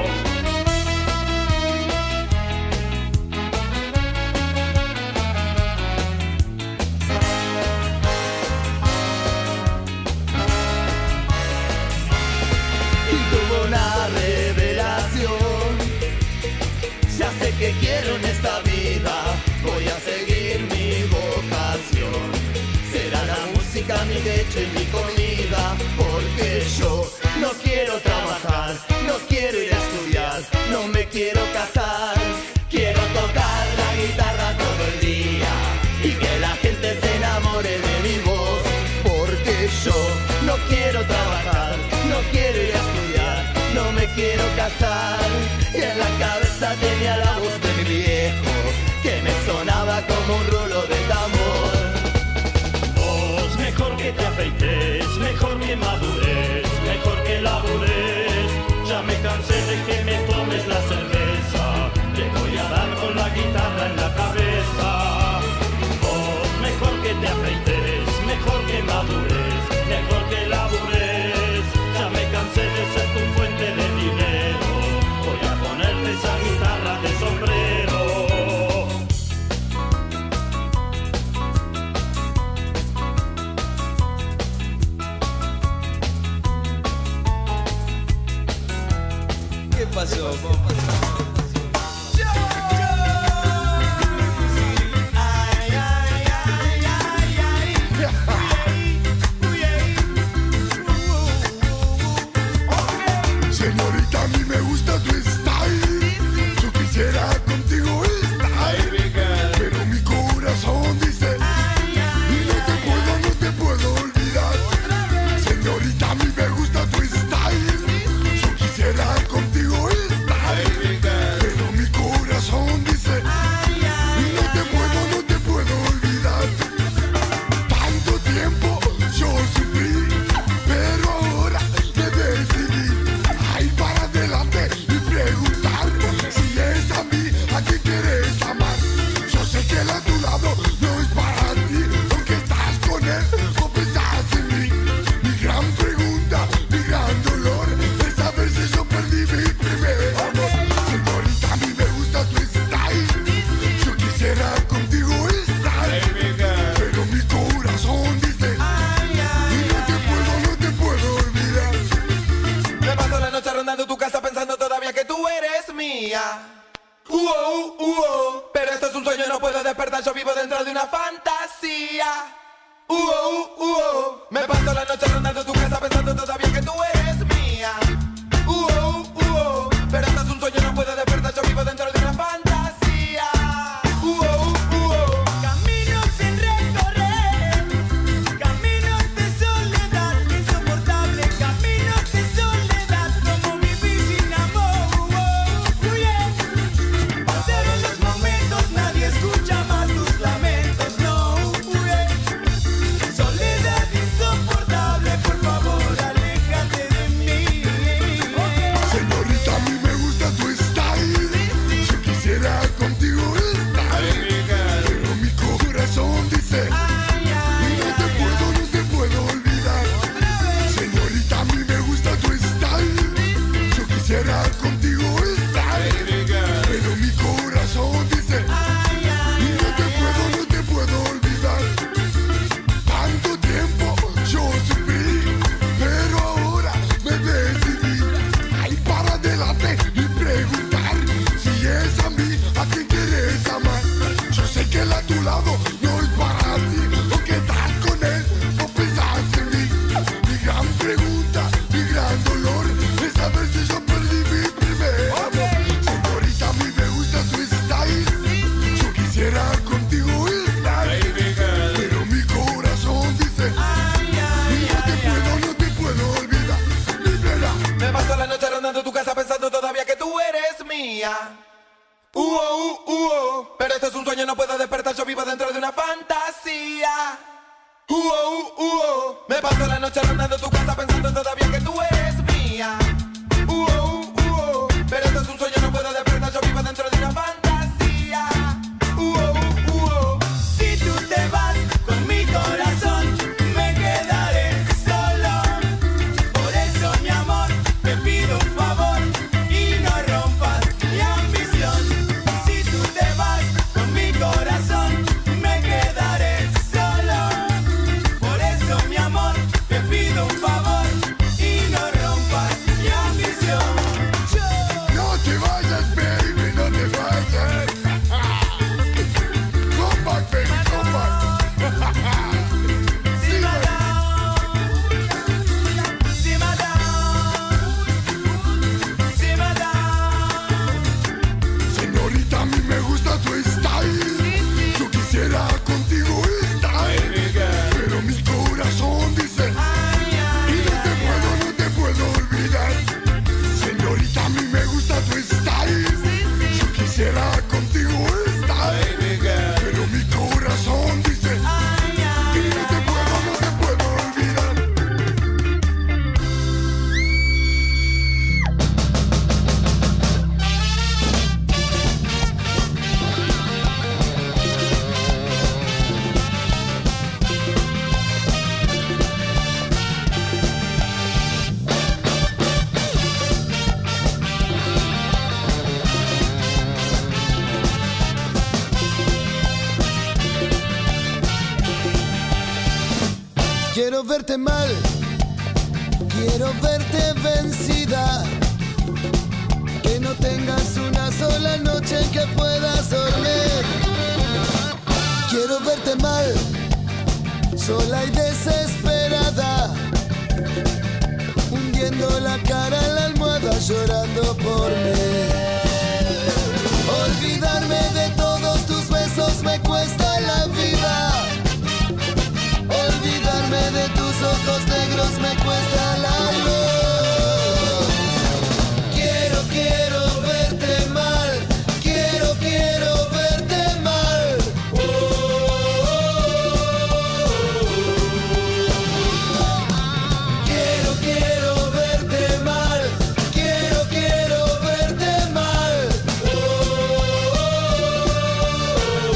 Y tuvo una revelación. Ya sé que quiero en esta vida, voy a seguir mi vocación. Será la música mi leche y mi comida, porque yo no quiero trabajar, no quiero ir a estudiar, no me quiero casar. Quiero tocar la guitarra todo el día y que la gente se enamore de mi voz, porque yo no quiero trabajar, no quiero ir a estudiar, no me quiero casar. Y en la cabeza tenía la voz de mi viejo, que me sonaba como un rulo de tambor. Vos, mejor que te afeites, mejor que madures, mejor que labures. Ya me cansé de que me tomes la cerveza, te voy a dar con la guitarra en la cabeza. Vos, mejor que te afeites, mejor que madures, mejor que labures. Ya me cansé de ser tu fuente de dinero, voy a ponerte esa guitarra de sombrero. ¿Qué pasó? Señorita, a mí me gusta tu style. Yo quisiera contigo estar, pero mi corazón dice y no te puedo, no te puedo olvidar. Señorita, a mí me gusta tu style. Yo quisiera contigo estar, pero mi corazón dice y no te puedo, no te puedo olvidar. Tanto tiempo yo sufrí, pero ahora me decidí a ir para adelante y preguntar si es a mí a quien quieres amar. Yo sé que el a tu lado no es para ti, aunque estás con él o pensás en mí. Mi gran pregunta, mi gran dolor es saber si yo perdí mi primer amor. Señorita, a mí me gusta tu style. Yo quisiera contigo estar, pero mi corazón dice y no te puedo, no te puedo olvidar. Me paso la noche rondando tu casa pensando todavía que tú eres mía. Uh -oh, uh -oh. Pero esto es un sueño, no puedo despertar, yo vivo dentro de una fantasía. Uh -oh, uh -oh. Me paso la noche rondando tu casa pensando todavía que tú eres mía. Uh -oh, uh -oh. Pero esto es un sueño, no puedo despertar, yo vivo dentro de una fantasía. Uh -oh, uh -oh. Caminos sin recorrer, caminos de soledad insoportable, caminos de soledad como vivir sin amor. Oh, yeah. Pasaron los momentos, nadie escucha más tus lamentos, no. Oh, yeah. Soledad insoportable, por favor, aléjate de mí. Señorita, a mí me gusta tu style. Yo quisiera contigo estar, pero mi corazón dice y no te puedo, no te puedo olvidar. Señorita, a mí me gusta tu style. Yo quisiera contigo estar, pero mi corazón dice y no te puedo, no te puedo olvidar. Tanto tiempo yo sufrí, pero ahora me decidí a ir para adelante y preguntar si es a mí a quien quieres amar. Yo sé que el a tu lado no es para ti, porque estás con él o pensás en mí. Mi gran pregunta, mi gran dolor es saber si yo perdí mi primer amor. Señorita, a mí me gusta tu style. Yo quisiera contigo estar, pero mi corazón dice y no te puedo, no te puedo olvidar. Libera. Me paso la noche rondando tu casa pensando todavía que tú eres mía. Uh -oh, uh -oh. Pero esto es un sueño, no puedo despertar, yo vivo dentro de una fantasía. Uh -oh, uh -oh. Me paso la noche rondando tu casa pensando todavía que tú eres mía. Quiero verte mal, quiero verte vencida, que no tengas una sola noche en que puedas dormir. Quiero verte mal, sola y desesperada, hundiendo la cara en la almohada, llorando por mí. Olvidarme de todos tus besos me cuesta la vida. Olvidarme de tus ojos negros me cuesta la luz. Quiero, quiero verte mal, quiero, quiero verte mal. Oh, oh, oh. Quiero, quiero verte mal, quiero, quiero verte mal. Oh, oh, oh.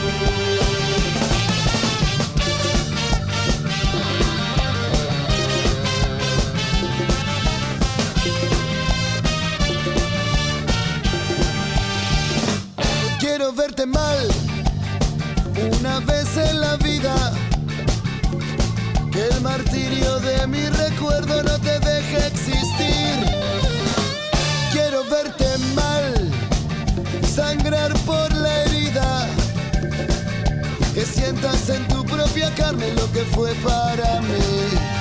Quiero verte mal una vez en la vida, que el martirio de mi recuerdo no te deje existir. Quiero verte mal, sangrar por la herida, que sientas en tu propia carne lo que fue para mí.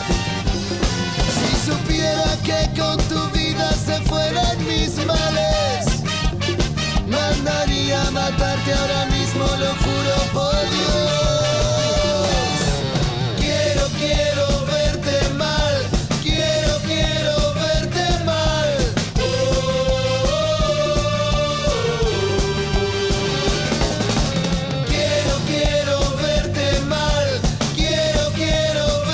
Si supiera que con tu vida se fueran mis males, mandaría a matarte ahora mismo, lo juro por Dios. Quiero, quiero verte mal, quiero, quiero verte mal. Oh, oh, oh. Quiero, quiero verte mal, quiero, quiero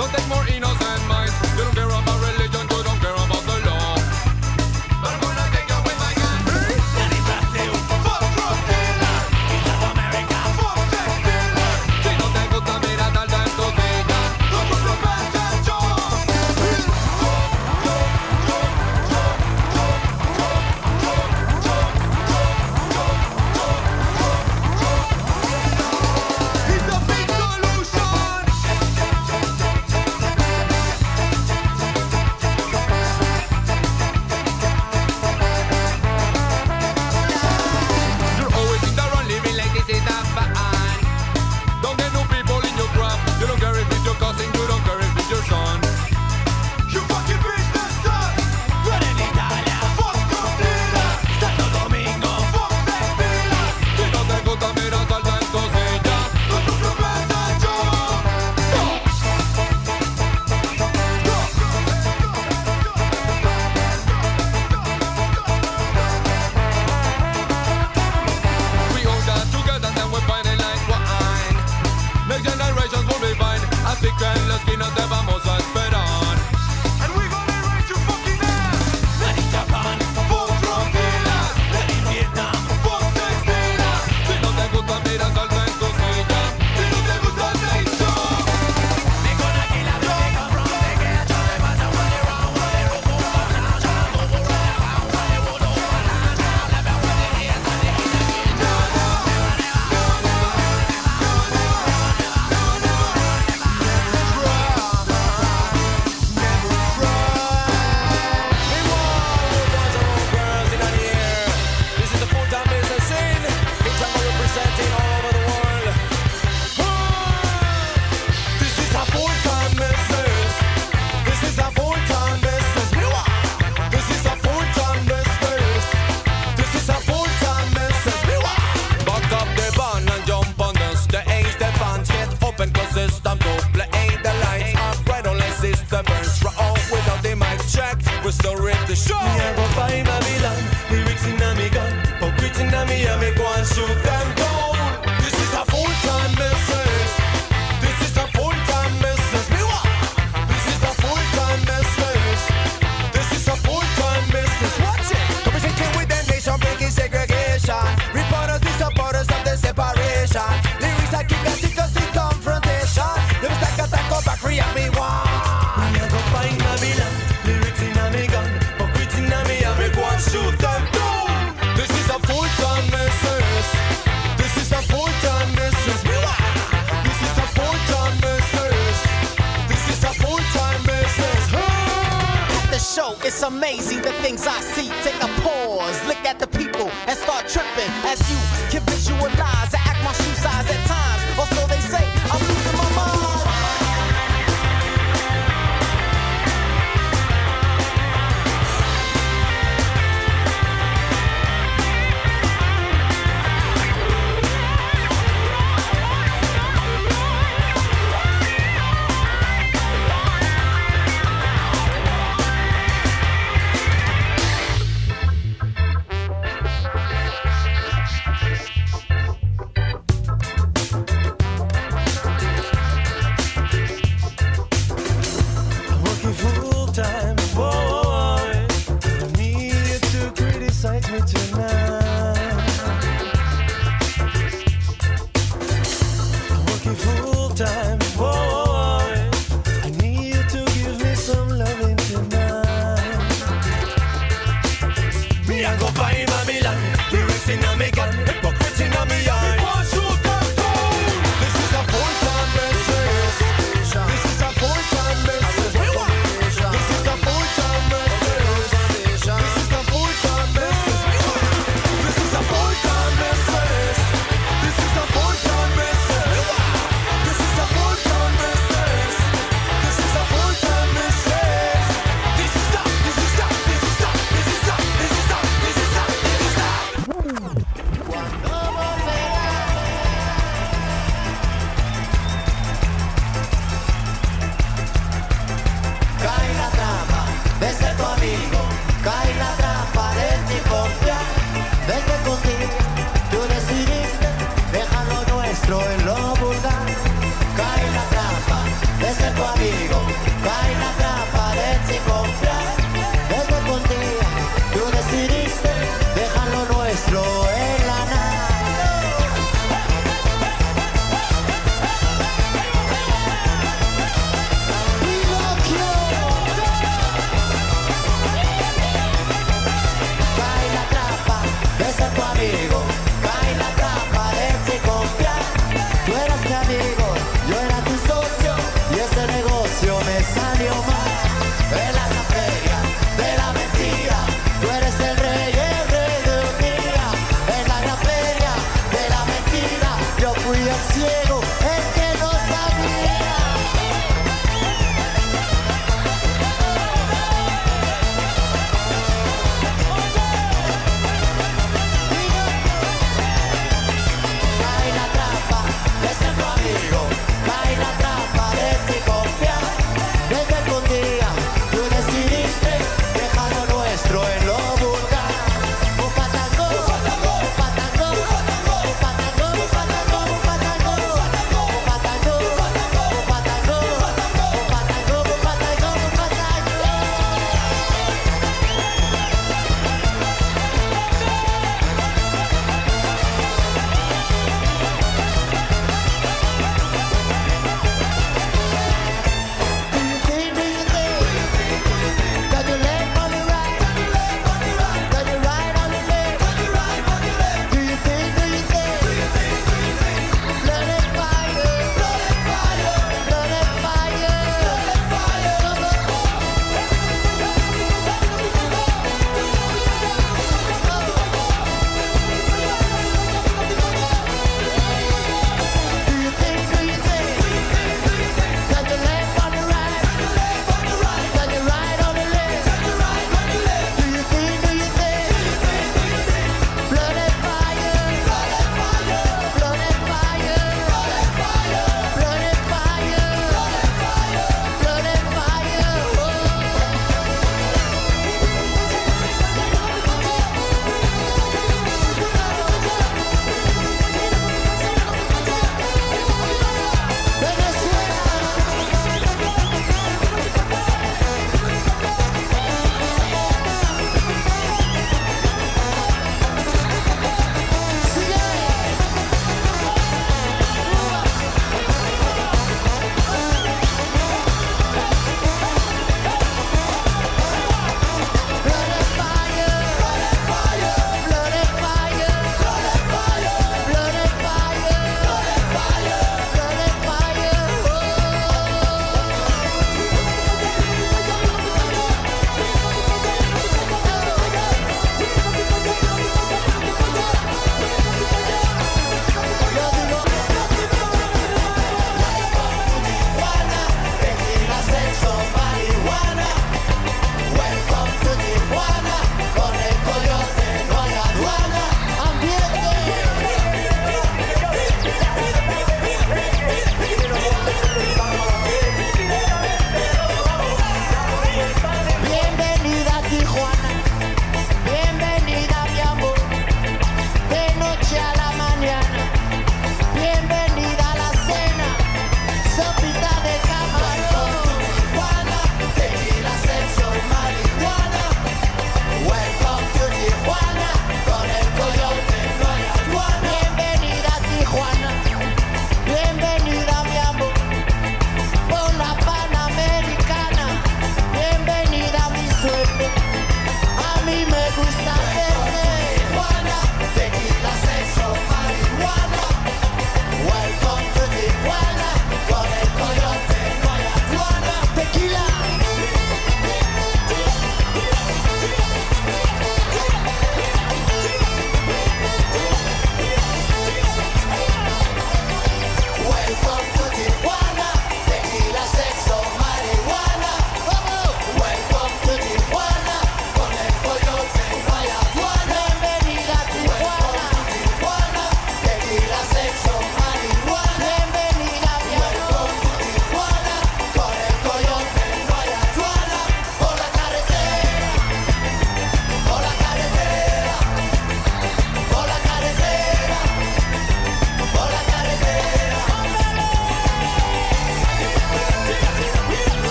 Don't take more innocent minds. You don't care about religion, you don't care about the law. But I'm gonna take you with my gun. Danny Brasil, fuck drug dealer. East of America, fuck sex dealer. Si no te gusta, mira, salta en tu silla. No put your pants on, John. He's a big solution. You're always in the wrong, living like this is not fine. Don't get new people in your crap. You don't care if it's your cousin, you don't care if it's your son. You fucking business sucks. You're in Italia, fuck drug dealer. Santo Domingo, fuck sex dealer. Si no te gusta, mira, salta en tu silla. No put your pants on, John. We all got together and we're fighting like wine. Next generations will be fine. Así que en la esquina te vamos a esperar. And we gonna erase your fucking ass. Not in Japan, fuck drug dealer. Not in Vietnam, fuck sex dealer. Si no te gusta, mira, salta en tu silla. Si no te gusta, say so. Me gonna kill a big come from the ghetto. No matter what they wrong, what they wrong, what they wrong, what they wrong, what they wrong, what they wrong, what they This is a full-time business scene. Each time we're representing all over the world. This is a full-time business. This is a full-time business. This is a full-time business. This is a full-time business. Back up the band and jump on the stage. The fans get open cause system to play. The lights are bright unless it's the burns. Roll without the mic check. We still rip the show. Me a go find Babylon, lyrics inna me gun, hypocrites inna me and me go and shoot them down. This is a full-time business. This is a full-time business. This is a full-time business. This is a full-time business. Watch it. Competing with the nation, breaking segregation. Reporters, the supporters of the separation. Lyrics I kick and stick us in confrontation. Them stack attack up back, react me one. Me a go find Babylon, lyrics inna me gun, hypocrites inna me and me go and shoot them down. This is a full-time business. This is a full-time business. This is a full-time business. This is a full-time business. At the show, it's amazing the things I see. Take a pause, look at the people, and start tripping as you can visualize. I act my shoe size at times, or so they say. I'm losing my mind. me salió mal. En la gran feria de la mentira, tú eres el rey, el rey de un día. En la gran feria de la mentira, yo fui el ciego, el que no sabía. Cae la trampa de ser tu amigo, cae la trampa de si confiar. Desde el punto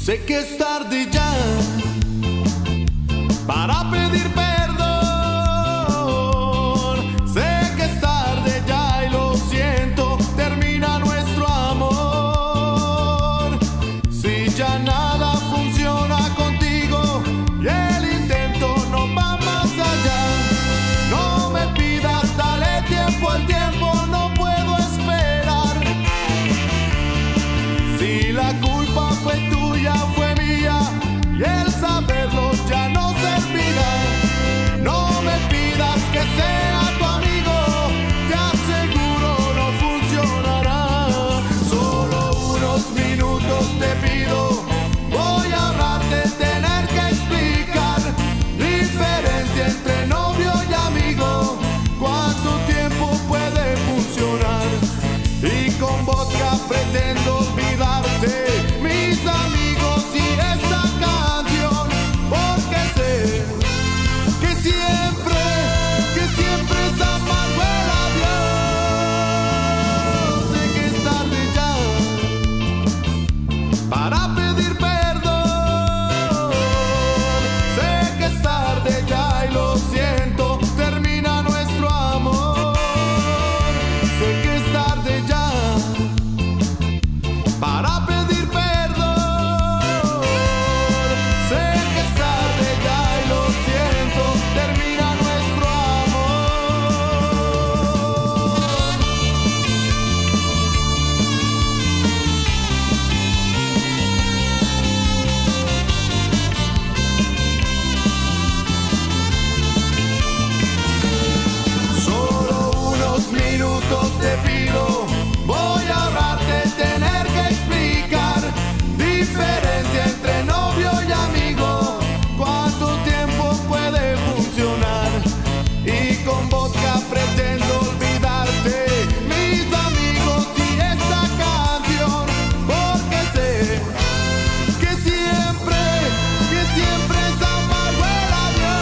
Sé que es tarde ya para pedir perdón. Sé que es tarde ya y lo siento, termina nuestro amor. Si ya nada funciona contigo y el intento no va más allá, no me pidas, dale tiempo al tiempo, no puedo esperar. Si la culpa fue tuya, fue mía, y el saberlo ya no servirá. No me pidas que sea tu amigo, te aseguro no funcionará. Solo unos minutos te pido, voy a ahorrarte tener que explicar diferencia entre novio y amigo, cuánto tiempo puede funcionar. Y con vodka pretendo olvidarte, mis amigos y esta canción, porque sé que siempre, que siempre es amargo el adiós. Sé que es tarde ya para pedir perdón. Sé que es tarde ya y lo siento, termina nuestro amor. Sé que es tarde ya para pedir perdón. Sé que es tarde ya y lo siento, termina nuestro amor. Solo unos minutos te pido, voy a ahorrarte tener que explicar diferencia entre novio y amigo, cuánto tiempo puede funcionar. Y con vodka pretendo olvidarte, mis amigos y esta canción, porque sé que siempre, que siempre es amargo el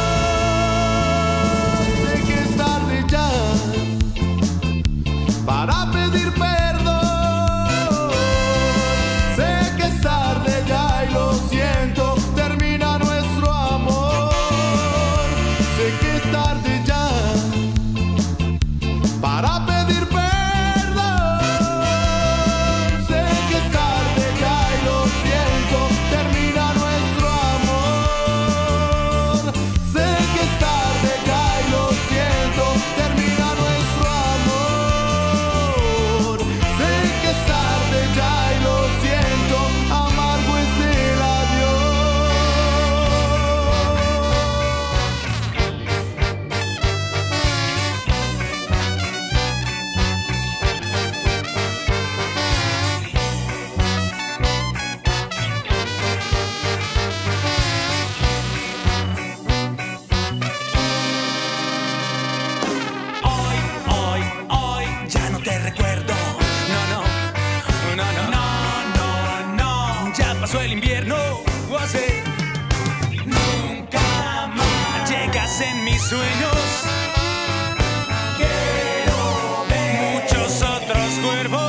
adiós. Sé que es tarde ya para pedir perdón. Sé que es tarde ya y lo siento, termina nuestro amor. Sé que es tarde ya para pedir perdón. Sé que es tarde ya y lo siento, termina nuestro amor. Sé que es tarde ya y lo siento, termina nuestro amor. Sé que es tarde ya y lo siento, amargo es el adiós. Hoy, hoy, hoy ya no te recuerdo. No, no, no, no, no, no, no. Ya pasó el invierno. Oh, sí. Nunca más llegas en mis sueños. Quiero ver muchos otros cuervos.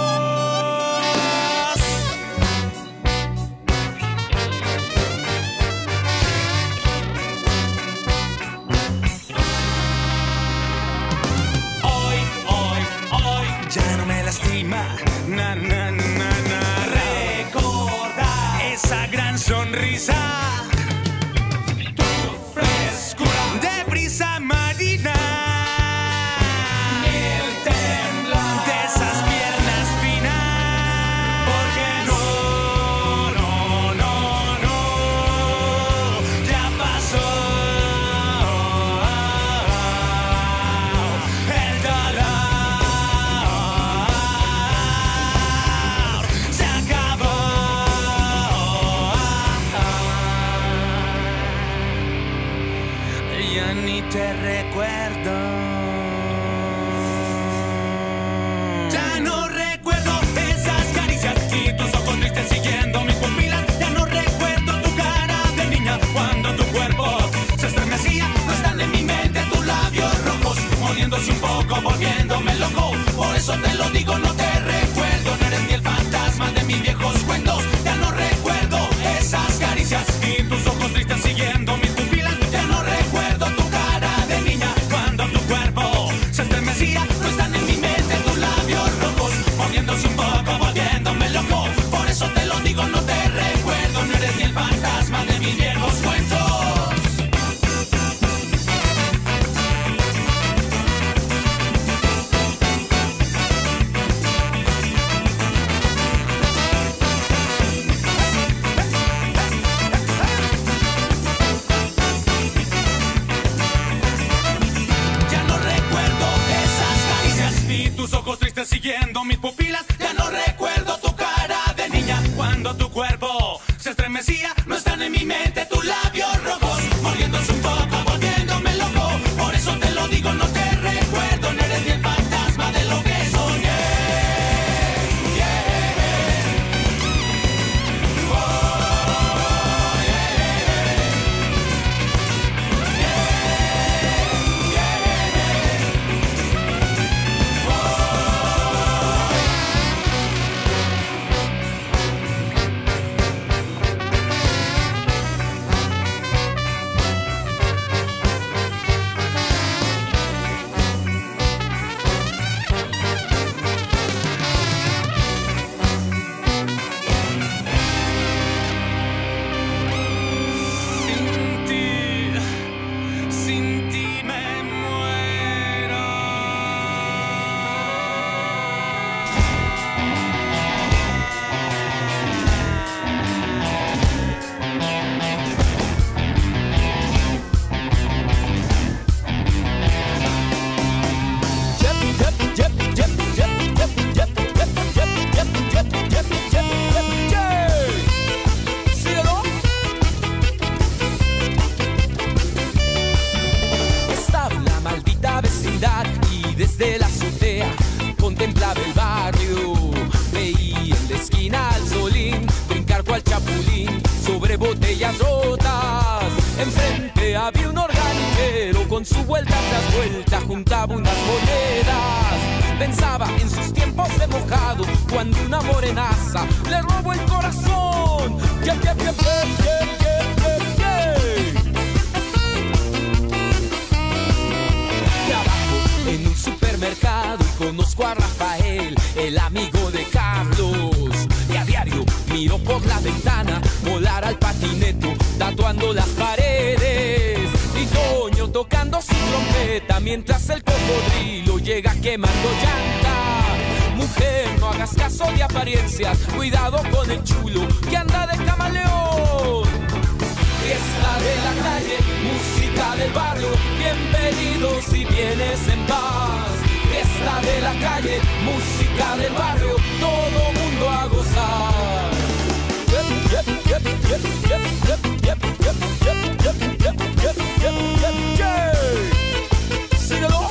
Hoy, hoy, hoy ya no me lastima. Na, na, na, na. Recordar esa gran sonrisa, tu frescura de brisa marina, el temblar de esas piernas finas. Porque no, no, no, no, ya pasó el dolor, se acabó. Ya ni te recuerdo. Ya no recuerdo esas caricias y tus ojos tristes siguiendo mis pupilas. Ya no recuerdo tu cara de niña cuando tu cuerpo se estremecía. No están en mi mente tus labios rojos, moliéndose un poco, volviéndome loco. Por eso te lo digo, no te recuerdo. No eres ni el fantasma de mis viejos cuentos. Ya no recuerdo esas Cerrando mis pupilas, ya no recuerdo tu cara de niña. Cuando tu cuerpo se estremecía, no están en mi mente tus labios rojos. Muriéndose un poco, volviéndome loco. Por eso te lo digo, no te recuerdo. No eres ni el fantasma de lo que soñé. Contemplaba el barrio, veía en la esquina al solín brincar cual chapulín sobre botellas rotas. Enfrente había un organiquero con su vuelta tras vuelta juntaba unas monedas. Pensaba en sus tiempos de mojado cuando una morenaza le robó el corazón. Yeah, yeah, yeah, yeah, yeah, yeah, yeah. Trabajo en un supermercado y conozco a Rafael, el amigo de Carlos. Y a diario miro por la ventana volar al patineto, tatuando las paredes. Y Toño tocando su trompeta mientras el cocodrilo llega quemando llanta. Mujer, no hagas caso de apariencias, cuidado con el chulo que anda de camaleón. Fiesta de la calle, música del barrio, bienvenidos si vienes en paz. Fiesta de la calle, música del barrio, todo mundo a gozar. Síguelo.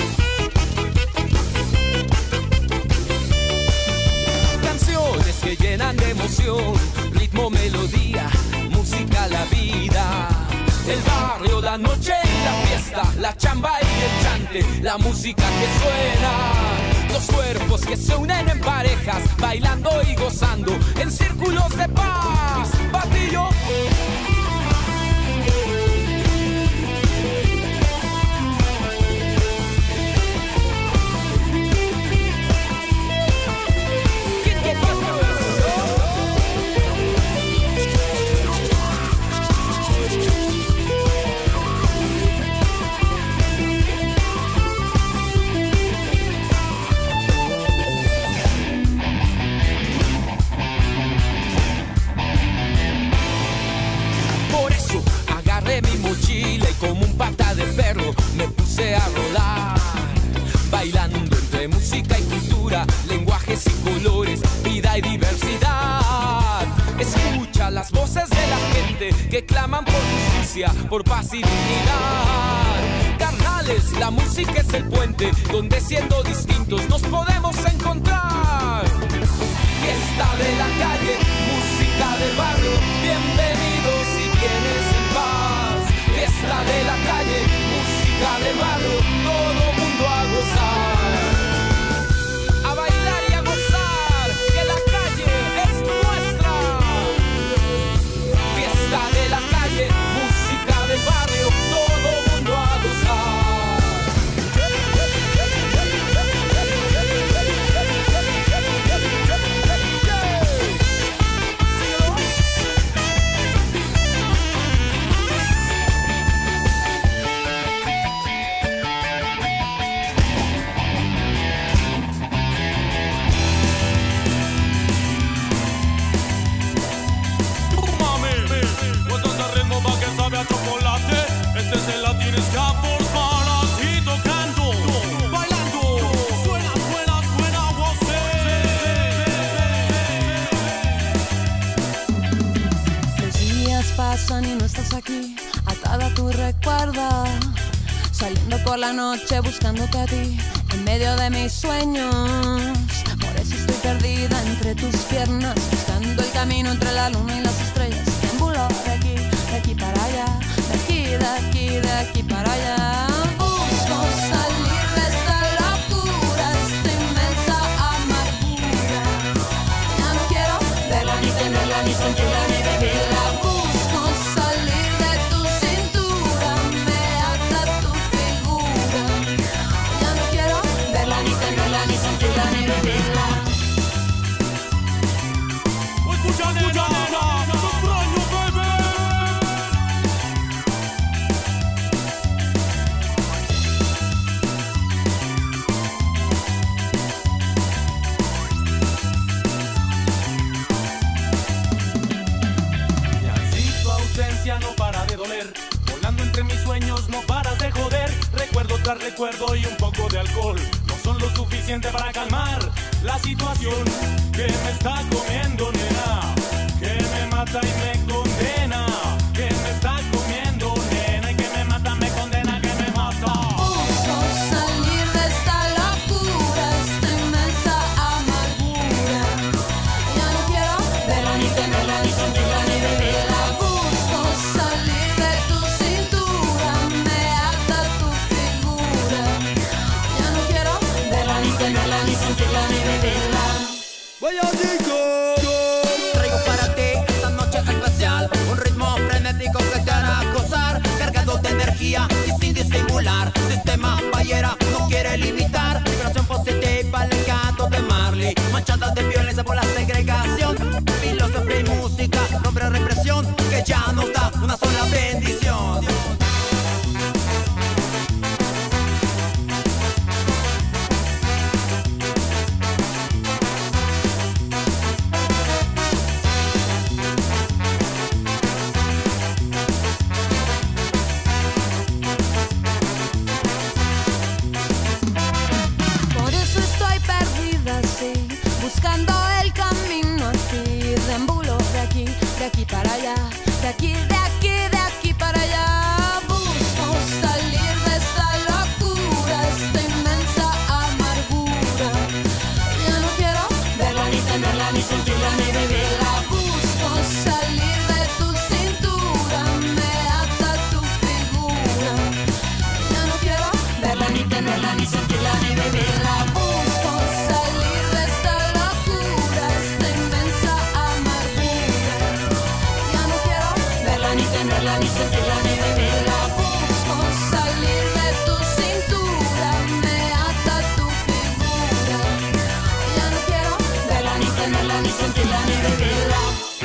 Canciones que llenan de emoción, ritmo, melodía, música, la vida. El barrio, la noche y la fiesta, la chamba y el chante, la música que suena. Los cuerpos que se unen en parejas, bailando y gozando en círculos de paz. Batillo. Mi mochila y como un pata de perro me puse a rodar, bailando entre música y cultura, lenguajes y colores, vida y diversidad. Escucha las voces de la gente que claman por justicia, por paz y dignidad. Carnales, la música es el puente donde siendo distintos nos podemos encontrar. Fiesta de la calle, música del barrio, bienvenidos si vienes en paz. Fiesta de la calle, música del barrio, todo mundo a gozar. A bailar y a gozar, que la calle es nuestra. Fiesta de la calle, música del barrio, todo mundo a gozar. A chocolate, este es el Latin Ska por para ti tocando, bailando, suena, suena, suena, voces. pasan y no estás aquí, atada a tu recuerdo, saliendo por la noche buscándote a ti, en medio de mis sueños. Por eso estoy perdida entre tus piernas, buscando el camino entre la luna y las estrellas. Deambulo de aquí, de aquí para allá, de aquí, de aquí, de aquí para allá. Busco salir de esta locura, esta inmensa amargura. Ya no quiero verla, ni tenerla, ni sentirla, ni vivirla. Busco salir de tu cintura, me ata tu figura. Ya no quiero verla, ni tenerla, ni sentirla, ni vivirla. Escucha, nena, te extraño, baby. Y así tu ausencia no para de doler, volando entre mis sueños no paras de joder. Recuerdo tras recuerdo y un poco de alcohol no son lo suficiente para calmar la situación que me está comiendo, nena, que me mata y me condena, que me está comiendo, nena, y que me mata, me condena, que me mata. Busco salir de esta locura, esta inmensa amargura. Ya no quiero verla, ni tenerla, ni sentirla, ni vivirla. Busco salir de tu cintura, me ata tu figura. Ya no quiero verla, ni tenerla, ni sentirla, ni vivirla. Traigo para ti esta noche especial un ritmo frenético que te hará gozar, cargado de energía y sin disimular. Sistema Ballera no quiere limitar, vibración positiva, el canto de Marley, manchada de violencia por la segregación. Filosofía y música rompe represión, que ya nos da una sola bendición. Por eso estoy perdida, sí, buscando el camino así. Deambulo de aquí, de aquí para allá, de aquí, de aquí, de aquí para allá. Busco salir de esta locura, esta inmensa amargura. Ya no quiero verla, ni tenerla, ni sentirla, ni vivirla. Busco salir de tu cintura, me ata tu figura. Ya no quiero verla, ni tenerla, ni sentirla, ni vivirla. Busco salir de esta locura, esta inmensa amargura. Ya no quiero verla, ni tenerla, ni sentirla, ni vivirla. Busco salir de tu cintura, me ata tu figura. Ya no quiero verla, ni tenerla, ni sentirla, ni vivirla.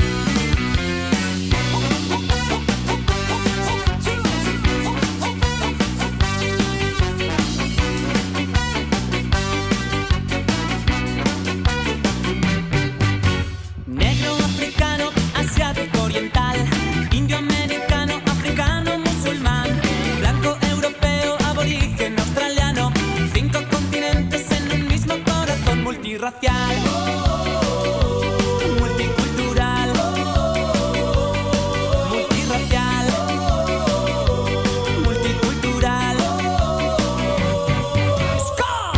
Negro, africano, asiático, oriental, indio, americano, africano, musulmán, blanco, europeo, aborigen, australiano, cinco continentes en un mismo corazón multirracial, multicultural, multirracial, multicultural. ¡Ska!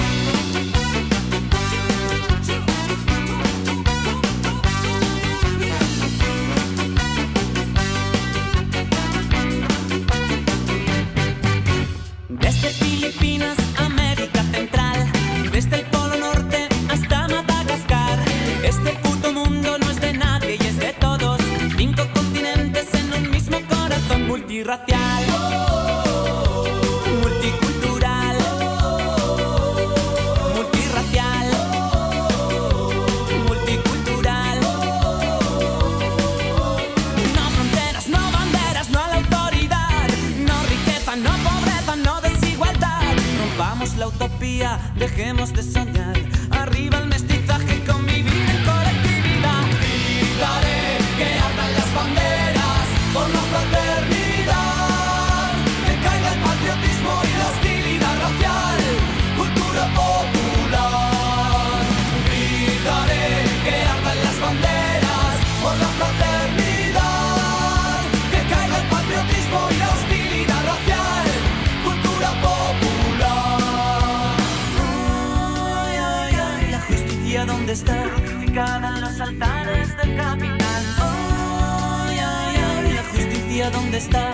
crucificada en los altares del capital. Ay, ay, ay, la justicia, ¿dónde está?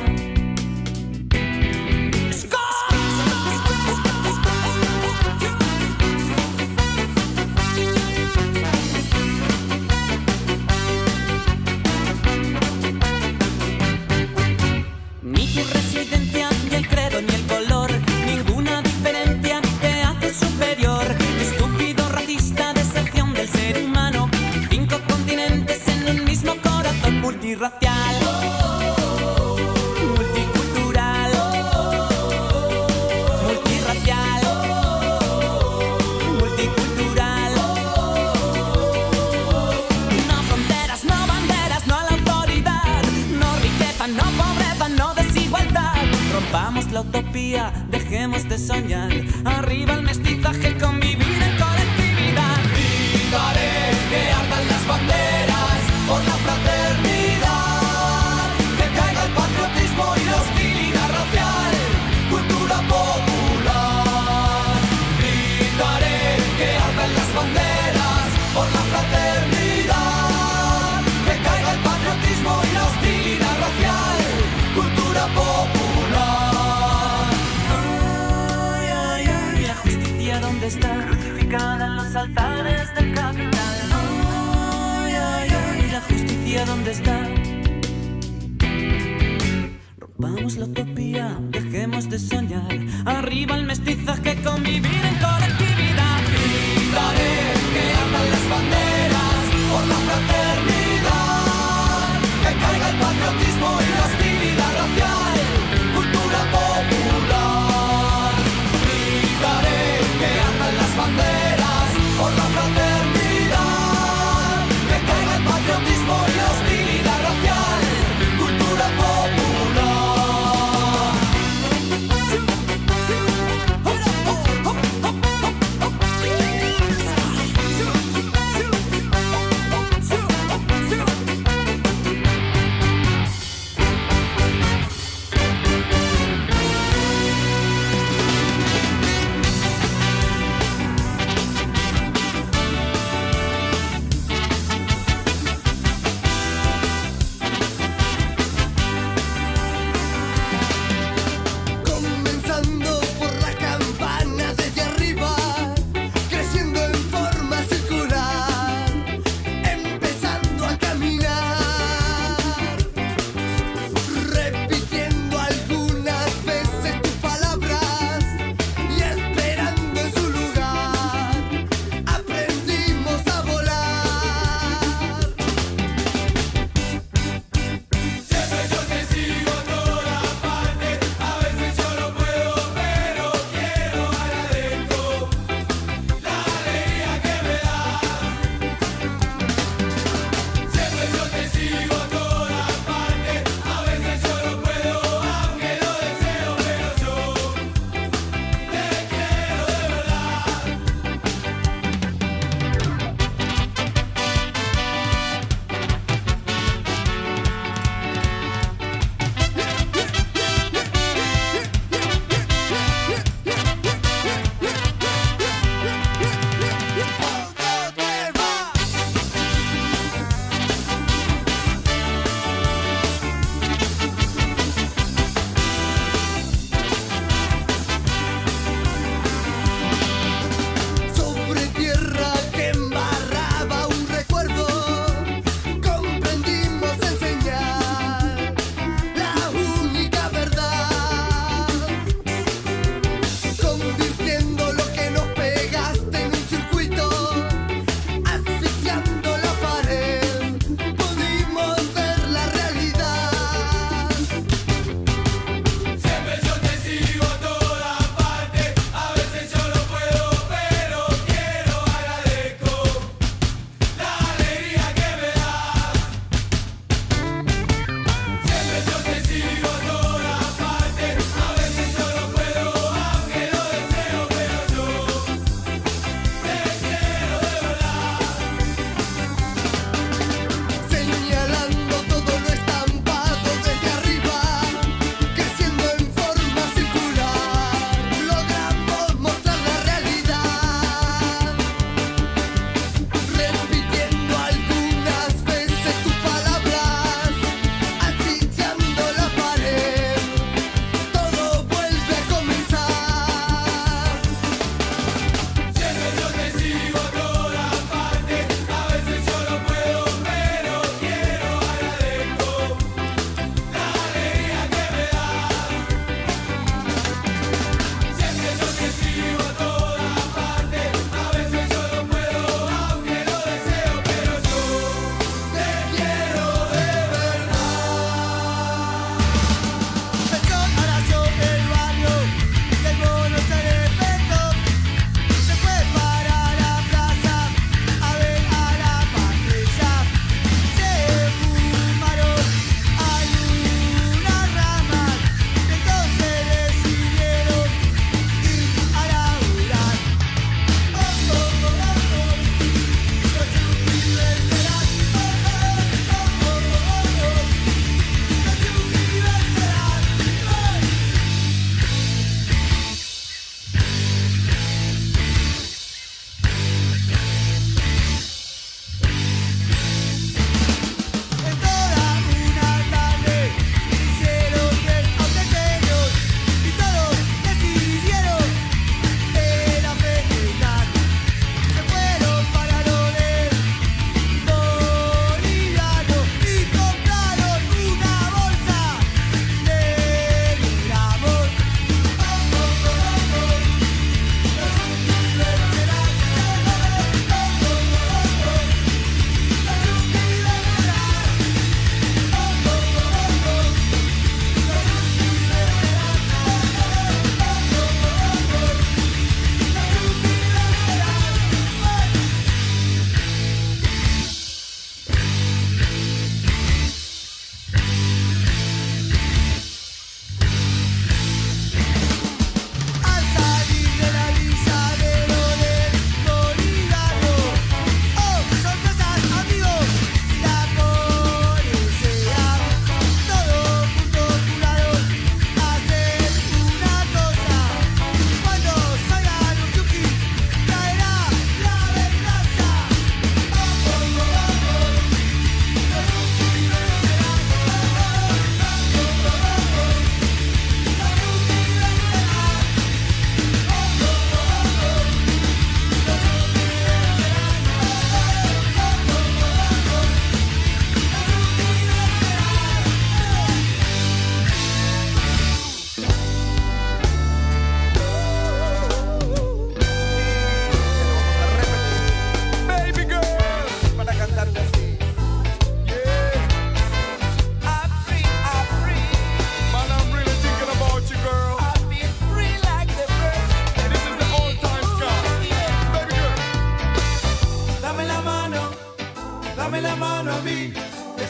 Ni tu residencia, ni el credo, ni el color, ninguna diferencia te hace superior. Estúpido racista, deserción del ser humano. Cinco continentes en un mismo corazón, multirracial, multicultural, multirracial, multicultural. No fronteras, no banderas, no a la autoridad, no riqueza, no pobreza, no desigualdad. Rompamos la utopía, dejemos de soñar. Arriba el mestizaje, convivir en colectividad. Gritaré que ardan las banderas por la fraternidad, que caiga el patriotismo y la hostilidad racial, cultura popular. Gritaré que ardan las banderas por la fraternidad, que caiga el patriotismo y la hostilidad racial, cultura popular. Ay, ay, ay, la justicia, ¿dónde está? Crucificada en los altares del capital. Ay, ay, ay, la justicia, ¿dónde está? Rompamos la utopía, dejemos de soñar. Arriba el mestizaje, convivir en colectividad. Gritaré que ardan las banderas por la fraternidad, que caiga el patriotismo y la hostilidad racial, cultura popular. Gritaré que ardan las banderas por la fraternidad, que caiga el patriotismo y la hostilidad racial, cultura popular. Ay,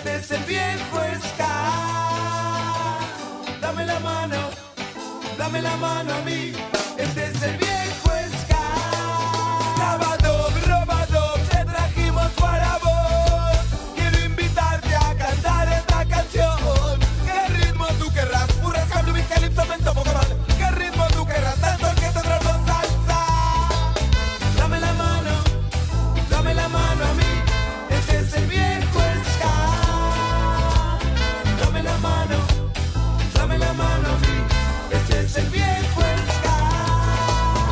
Este es el viejo ska. Dame la mano, dame la mano a mí. Este es el viejo ska. Grabado, robado, te trajimos para vos. Quiero invitarte a cantar esta canción. ¿Qué ritmo tú querrás? Purras, cambio, mis calipso, mento, poco más. ¿Qué ritmo tú querrás? Tanto que te traigo salsa. Dame la mano, dame la mano a mí. Este es el viejo ska. Dame la mano, dame la mano a mí. Este es el viejo ska.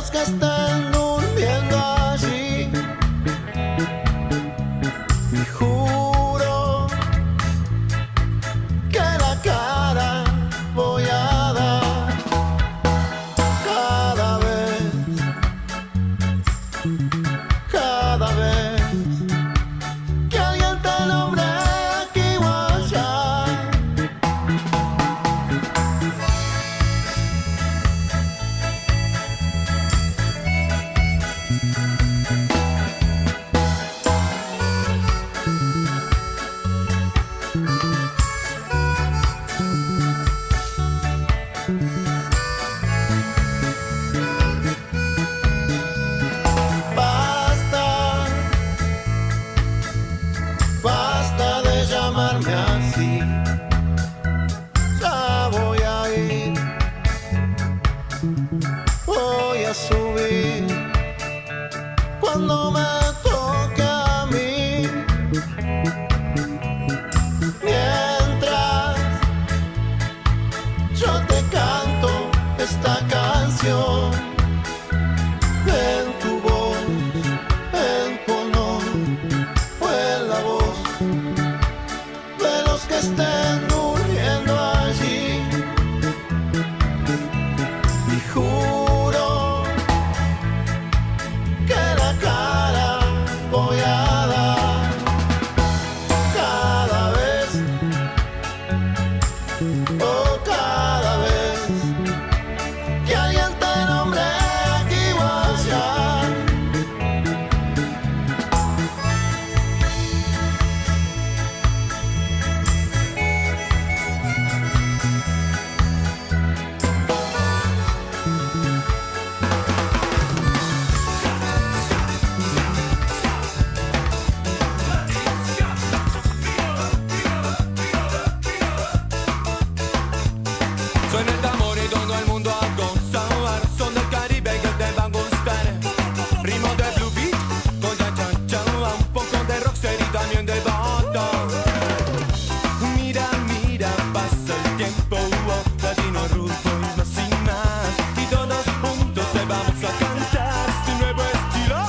los que estén durmiendo allí. Y juro que la cara voy a dar cada vez, cada vez que alguien te nombre aquí o allá. Basta, basta de llamarme así. Ya voy a ir, voy a subir cuando me toque a mí. Mientras yo te canto esta canción, en tu voz, en tu honor, fue la voz de los que estén durmiendo allí. Y juro que la cara voy a dar cada vez, oh cada vez que alguien te nombre aquí o allá. Suena el tambor y todo el mundo a gozar. Son del Caribe que te van a gustar. Ritmo de blue beat con cha cha cha. Un poco de rocksteady y también de banda. Mira, mira, pasa el tiempo. Oh, latino, rudo y más y más. Y todos juntos te vamos a cantar este nuevo estilo.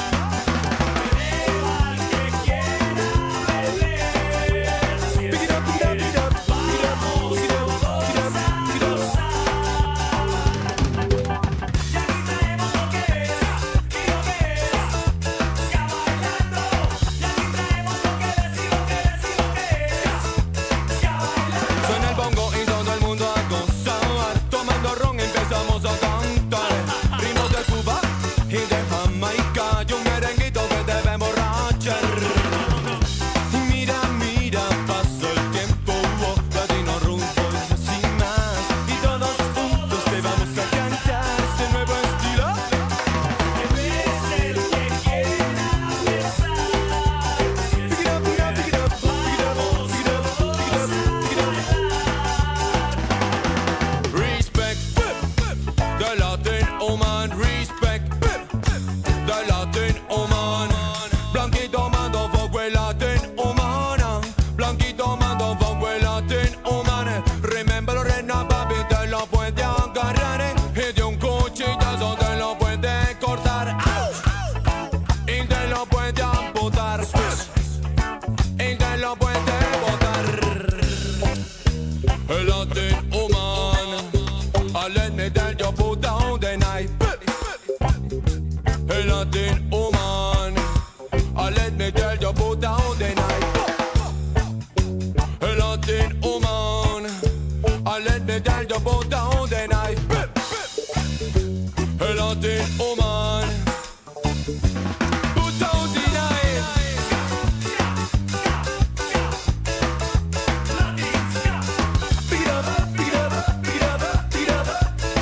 Pick it up, pick it up, pick it up, pick it up, pick it up, pick it up, pick it up. Suena el bongo y todo el mundo a gozar. Tomando ron empezamos a cantar. Ritmos de Cuba y de Jamaica. Y un merenguito que te va a emborrachar. Mira, mira, pasa el tiempo. Oh, latino, rumbo y más y más. Y todos juntos te vamos a cantar este nuevo estilo. Pick it up, pick it up, pick it up, pick it up, pick it up, pick it up, pick it up. Respect the Latin woman, respect the Latin woman. Blanquito mando fuego el Latin woman. Blanquito mando fuego el Latin woman. Remember Lorena, papi, te lo puede agarrar y de un cuchillazo te lo puede cortar. Y te lo puede amputar. Y te lo puede botar. El Latin woman. I let me tell you put down the knife. El Latin woman. I let me tell you put down the knife. El Latin woman. I let me tell you put down the knife. El Latin woman. Put down the knife. Pick it up, pick it up, pick it up, pick it up.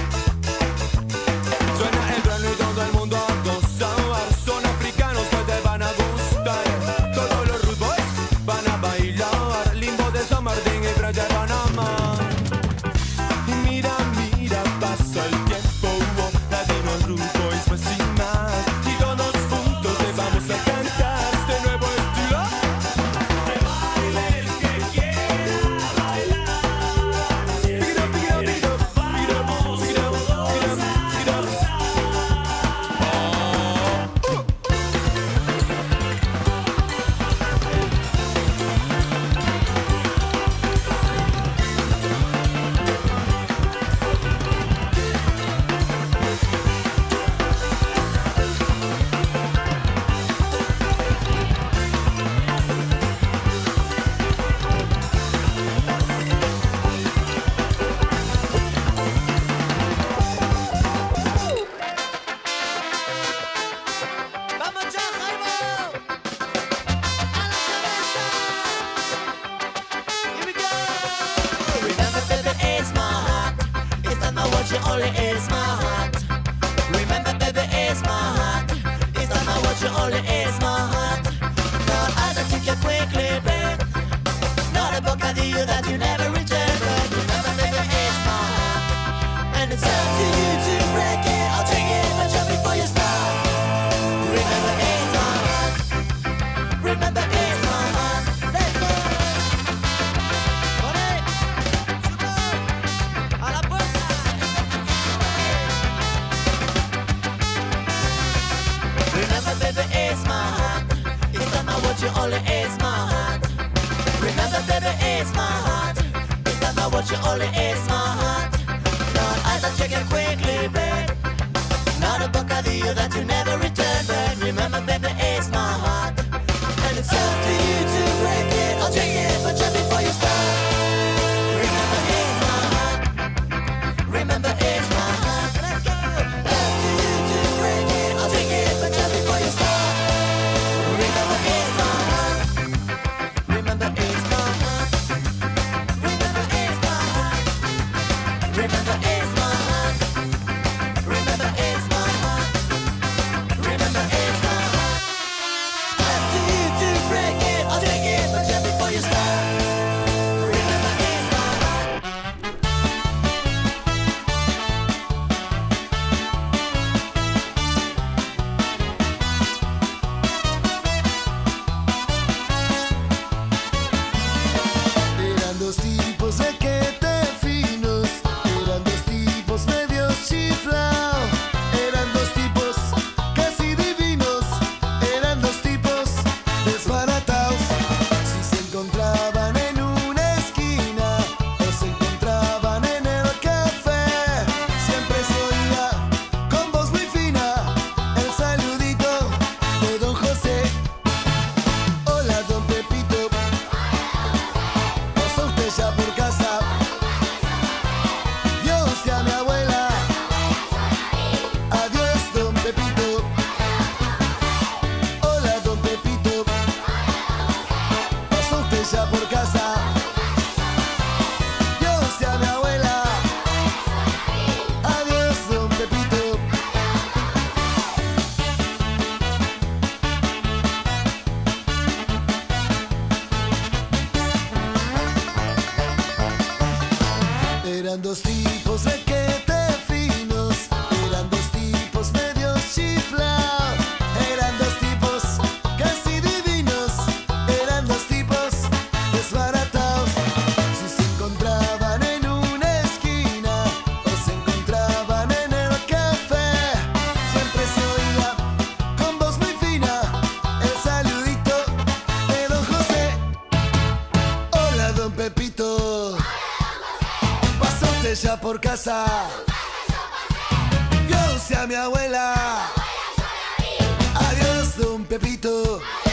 Suena el piano y todo el mundo a gozar. Son africanos que te van a gustar. Todos los rude boys van a bailar. Limbo de San Martín y Playa de Panamá. Mira, mira, pasa el tiempo. Oh, latino, rude boys, más y más. Y todos juntos is my heart. It's not my watch, you only is my heart. Not as I take you quickly, babe. Not a bocadillo that you never return, but remember, baby, it's my heart. And it's up to you to break it. I'll take it, but just before you start. Remember, it's my heart. Remember, it's my heart. Let's go. Con él. A la puerta. Remember, baby, it's my heart. It's not my watch, you only is my heart. Remember, baby, it's my heart. It's not my watch, you only is my heart. Not as I check it quickly, babe. Not a bocadillo that you never return, but remember, baby, it's my heart. And it's up to you to break it. I'll take it, but just before you start. Remember, it's my heart. Remember, it's my heart. Let's go. Up to you to break it. I'll take it, but just before you start. Remember, it's my heart. Remember, it's my heart. Remember, it's my heart. Remember, it's my heart. Remember, it's my heart. Remember, it's my heart. Up to you to break it. I'll take it, but just before you start. Remember, it's my heart. Eran dos tipos requete finos, eran dos tipos medios chiflados, eran dos tipos casi divinos, eran dos tipos desbaratados. Si se encontraban en una esquina o se encontraban en el café, siempre se oía con voz muy fina el saludito de don José. Hola, don Pepito. ¿Pasó usted ya por casa? Dios y a mi abuela. Adiós, don Pepito. Hola, don Pepito. ¿Pasó usted ya por casa? Dios y a mi abuela. Adiós, don Pepito. Eran dos tipos requete finos, eran dos tipos medios chiflados, eran dos tipos casi divinos, eran dos tipos desbaratados. Si se encontraban en una esquina o se encontraban en el café, siempre se oía con voz muy fina el saludito de don José. Hola, don Pepito. ¿Pasó usted ya por casa? Dios y a mi abuela. Adiós, don Pepito.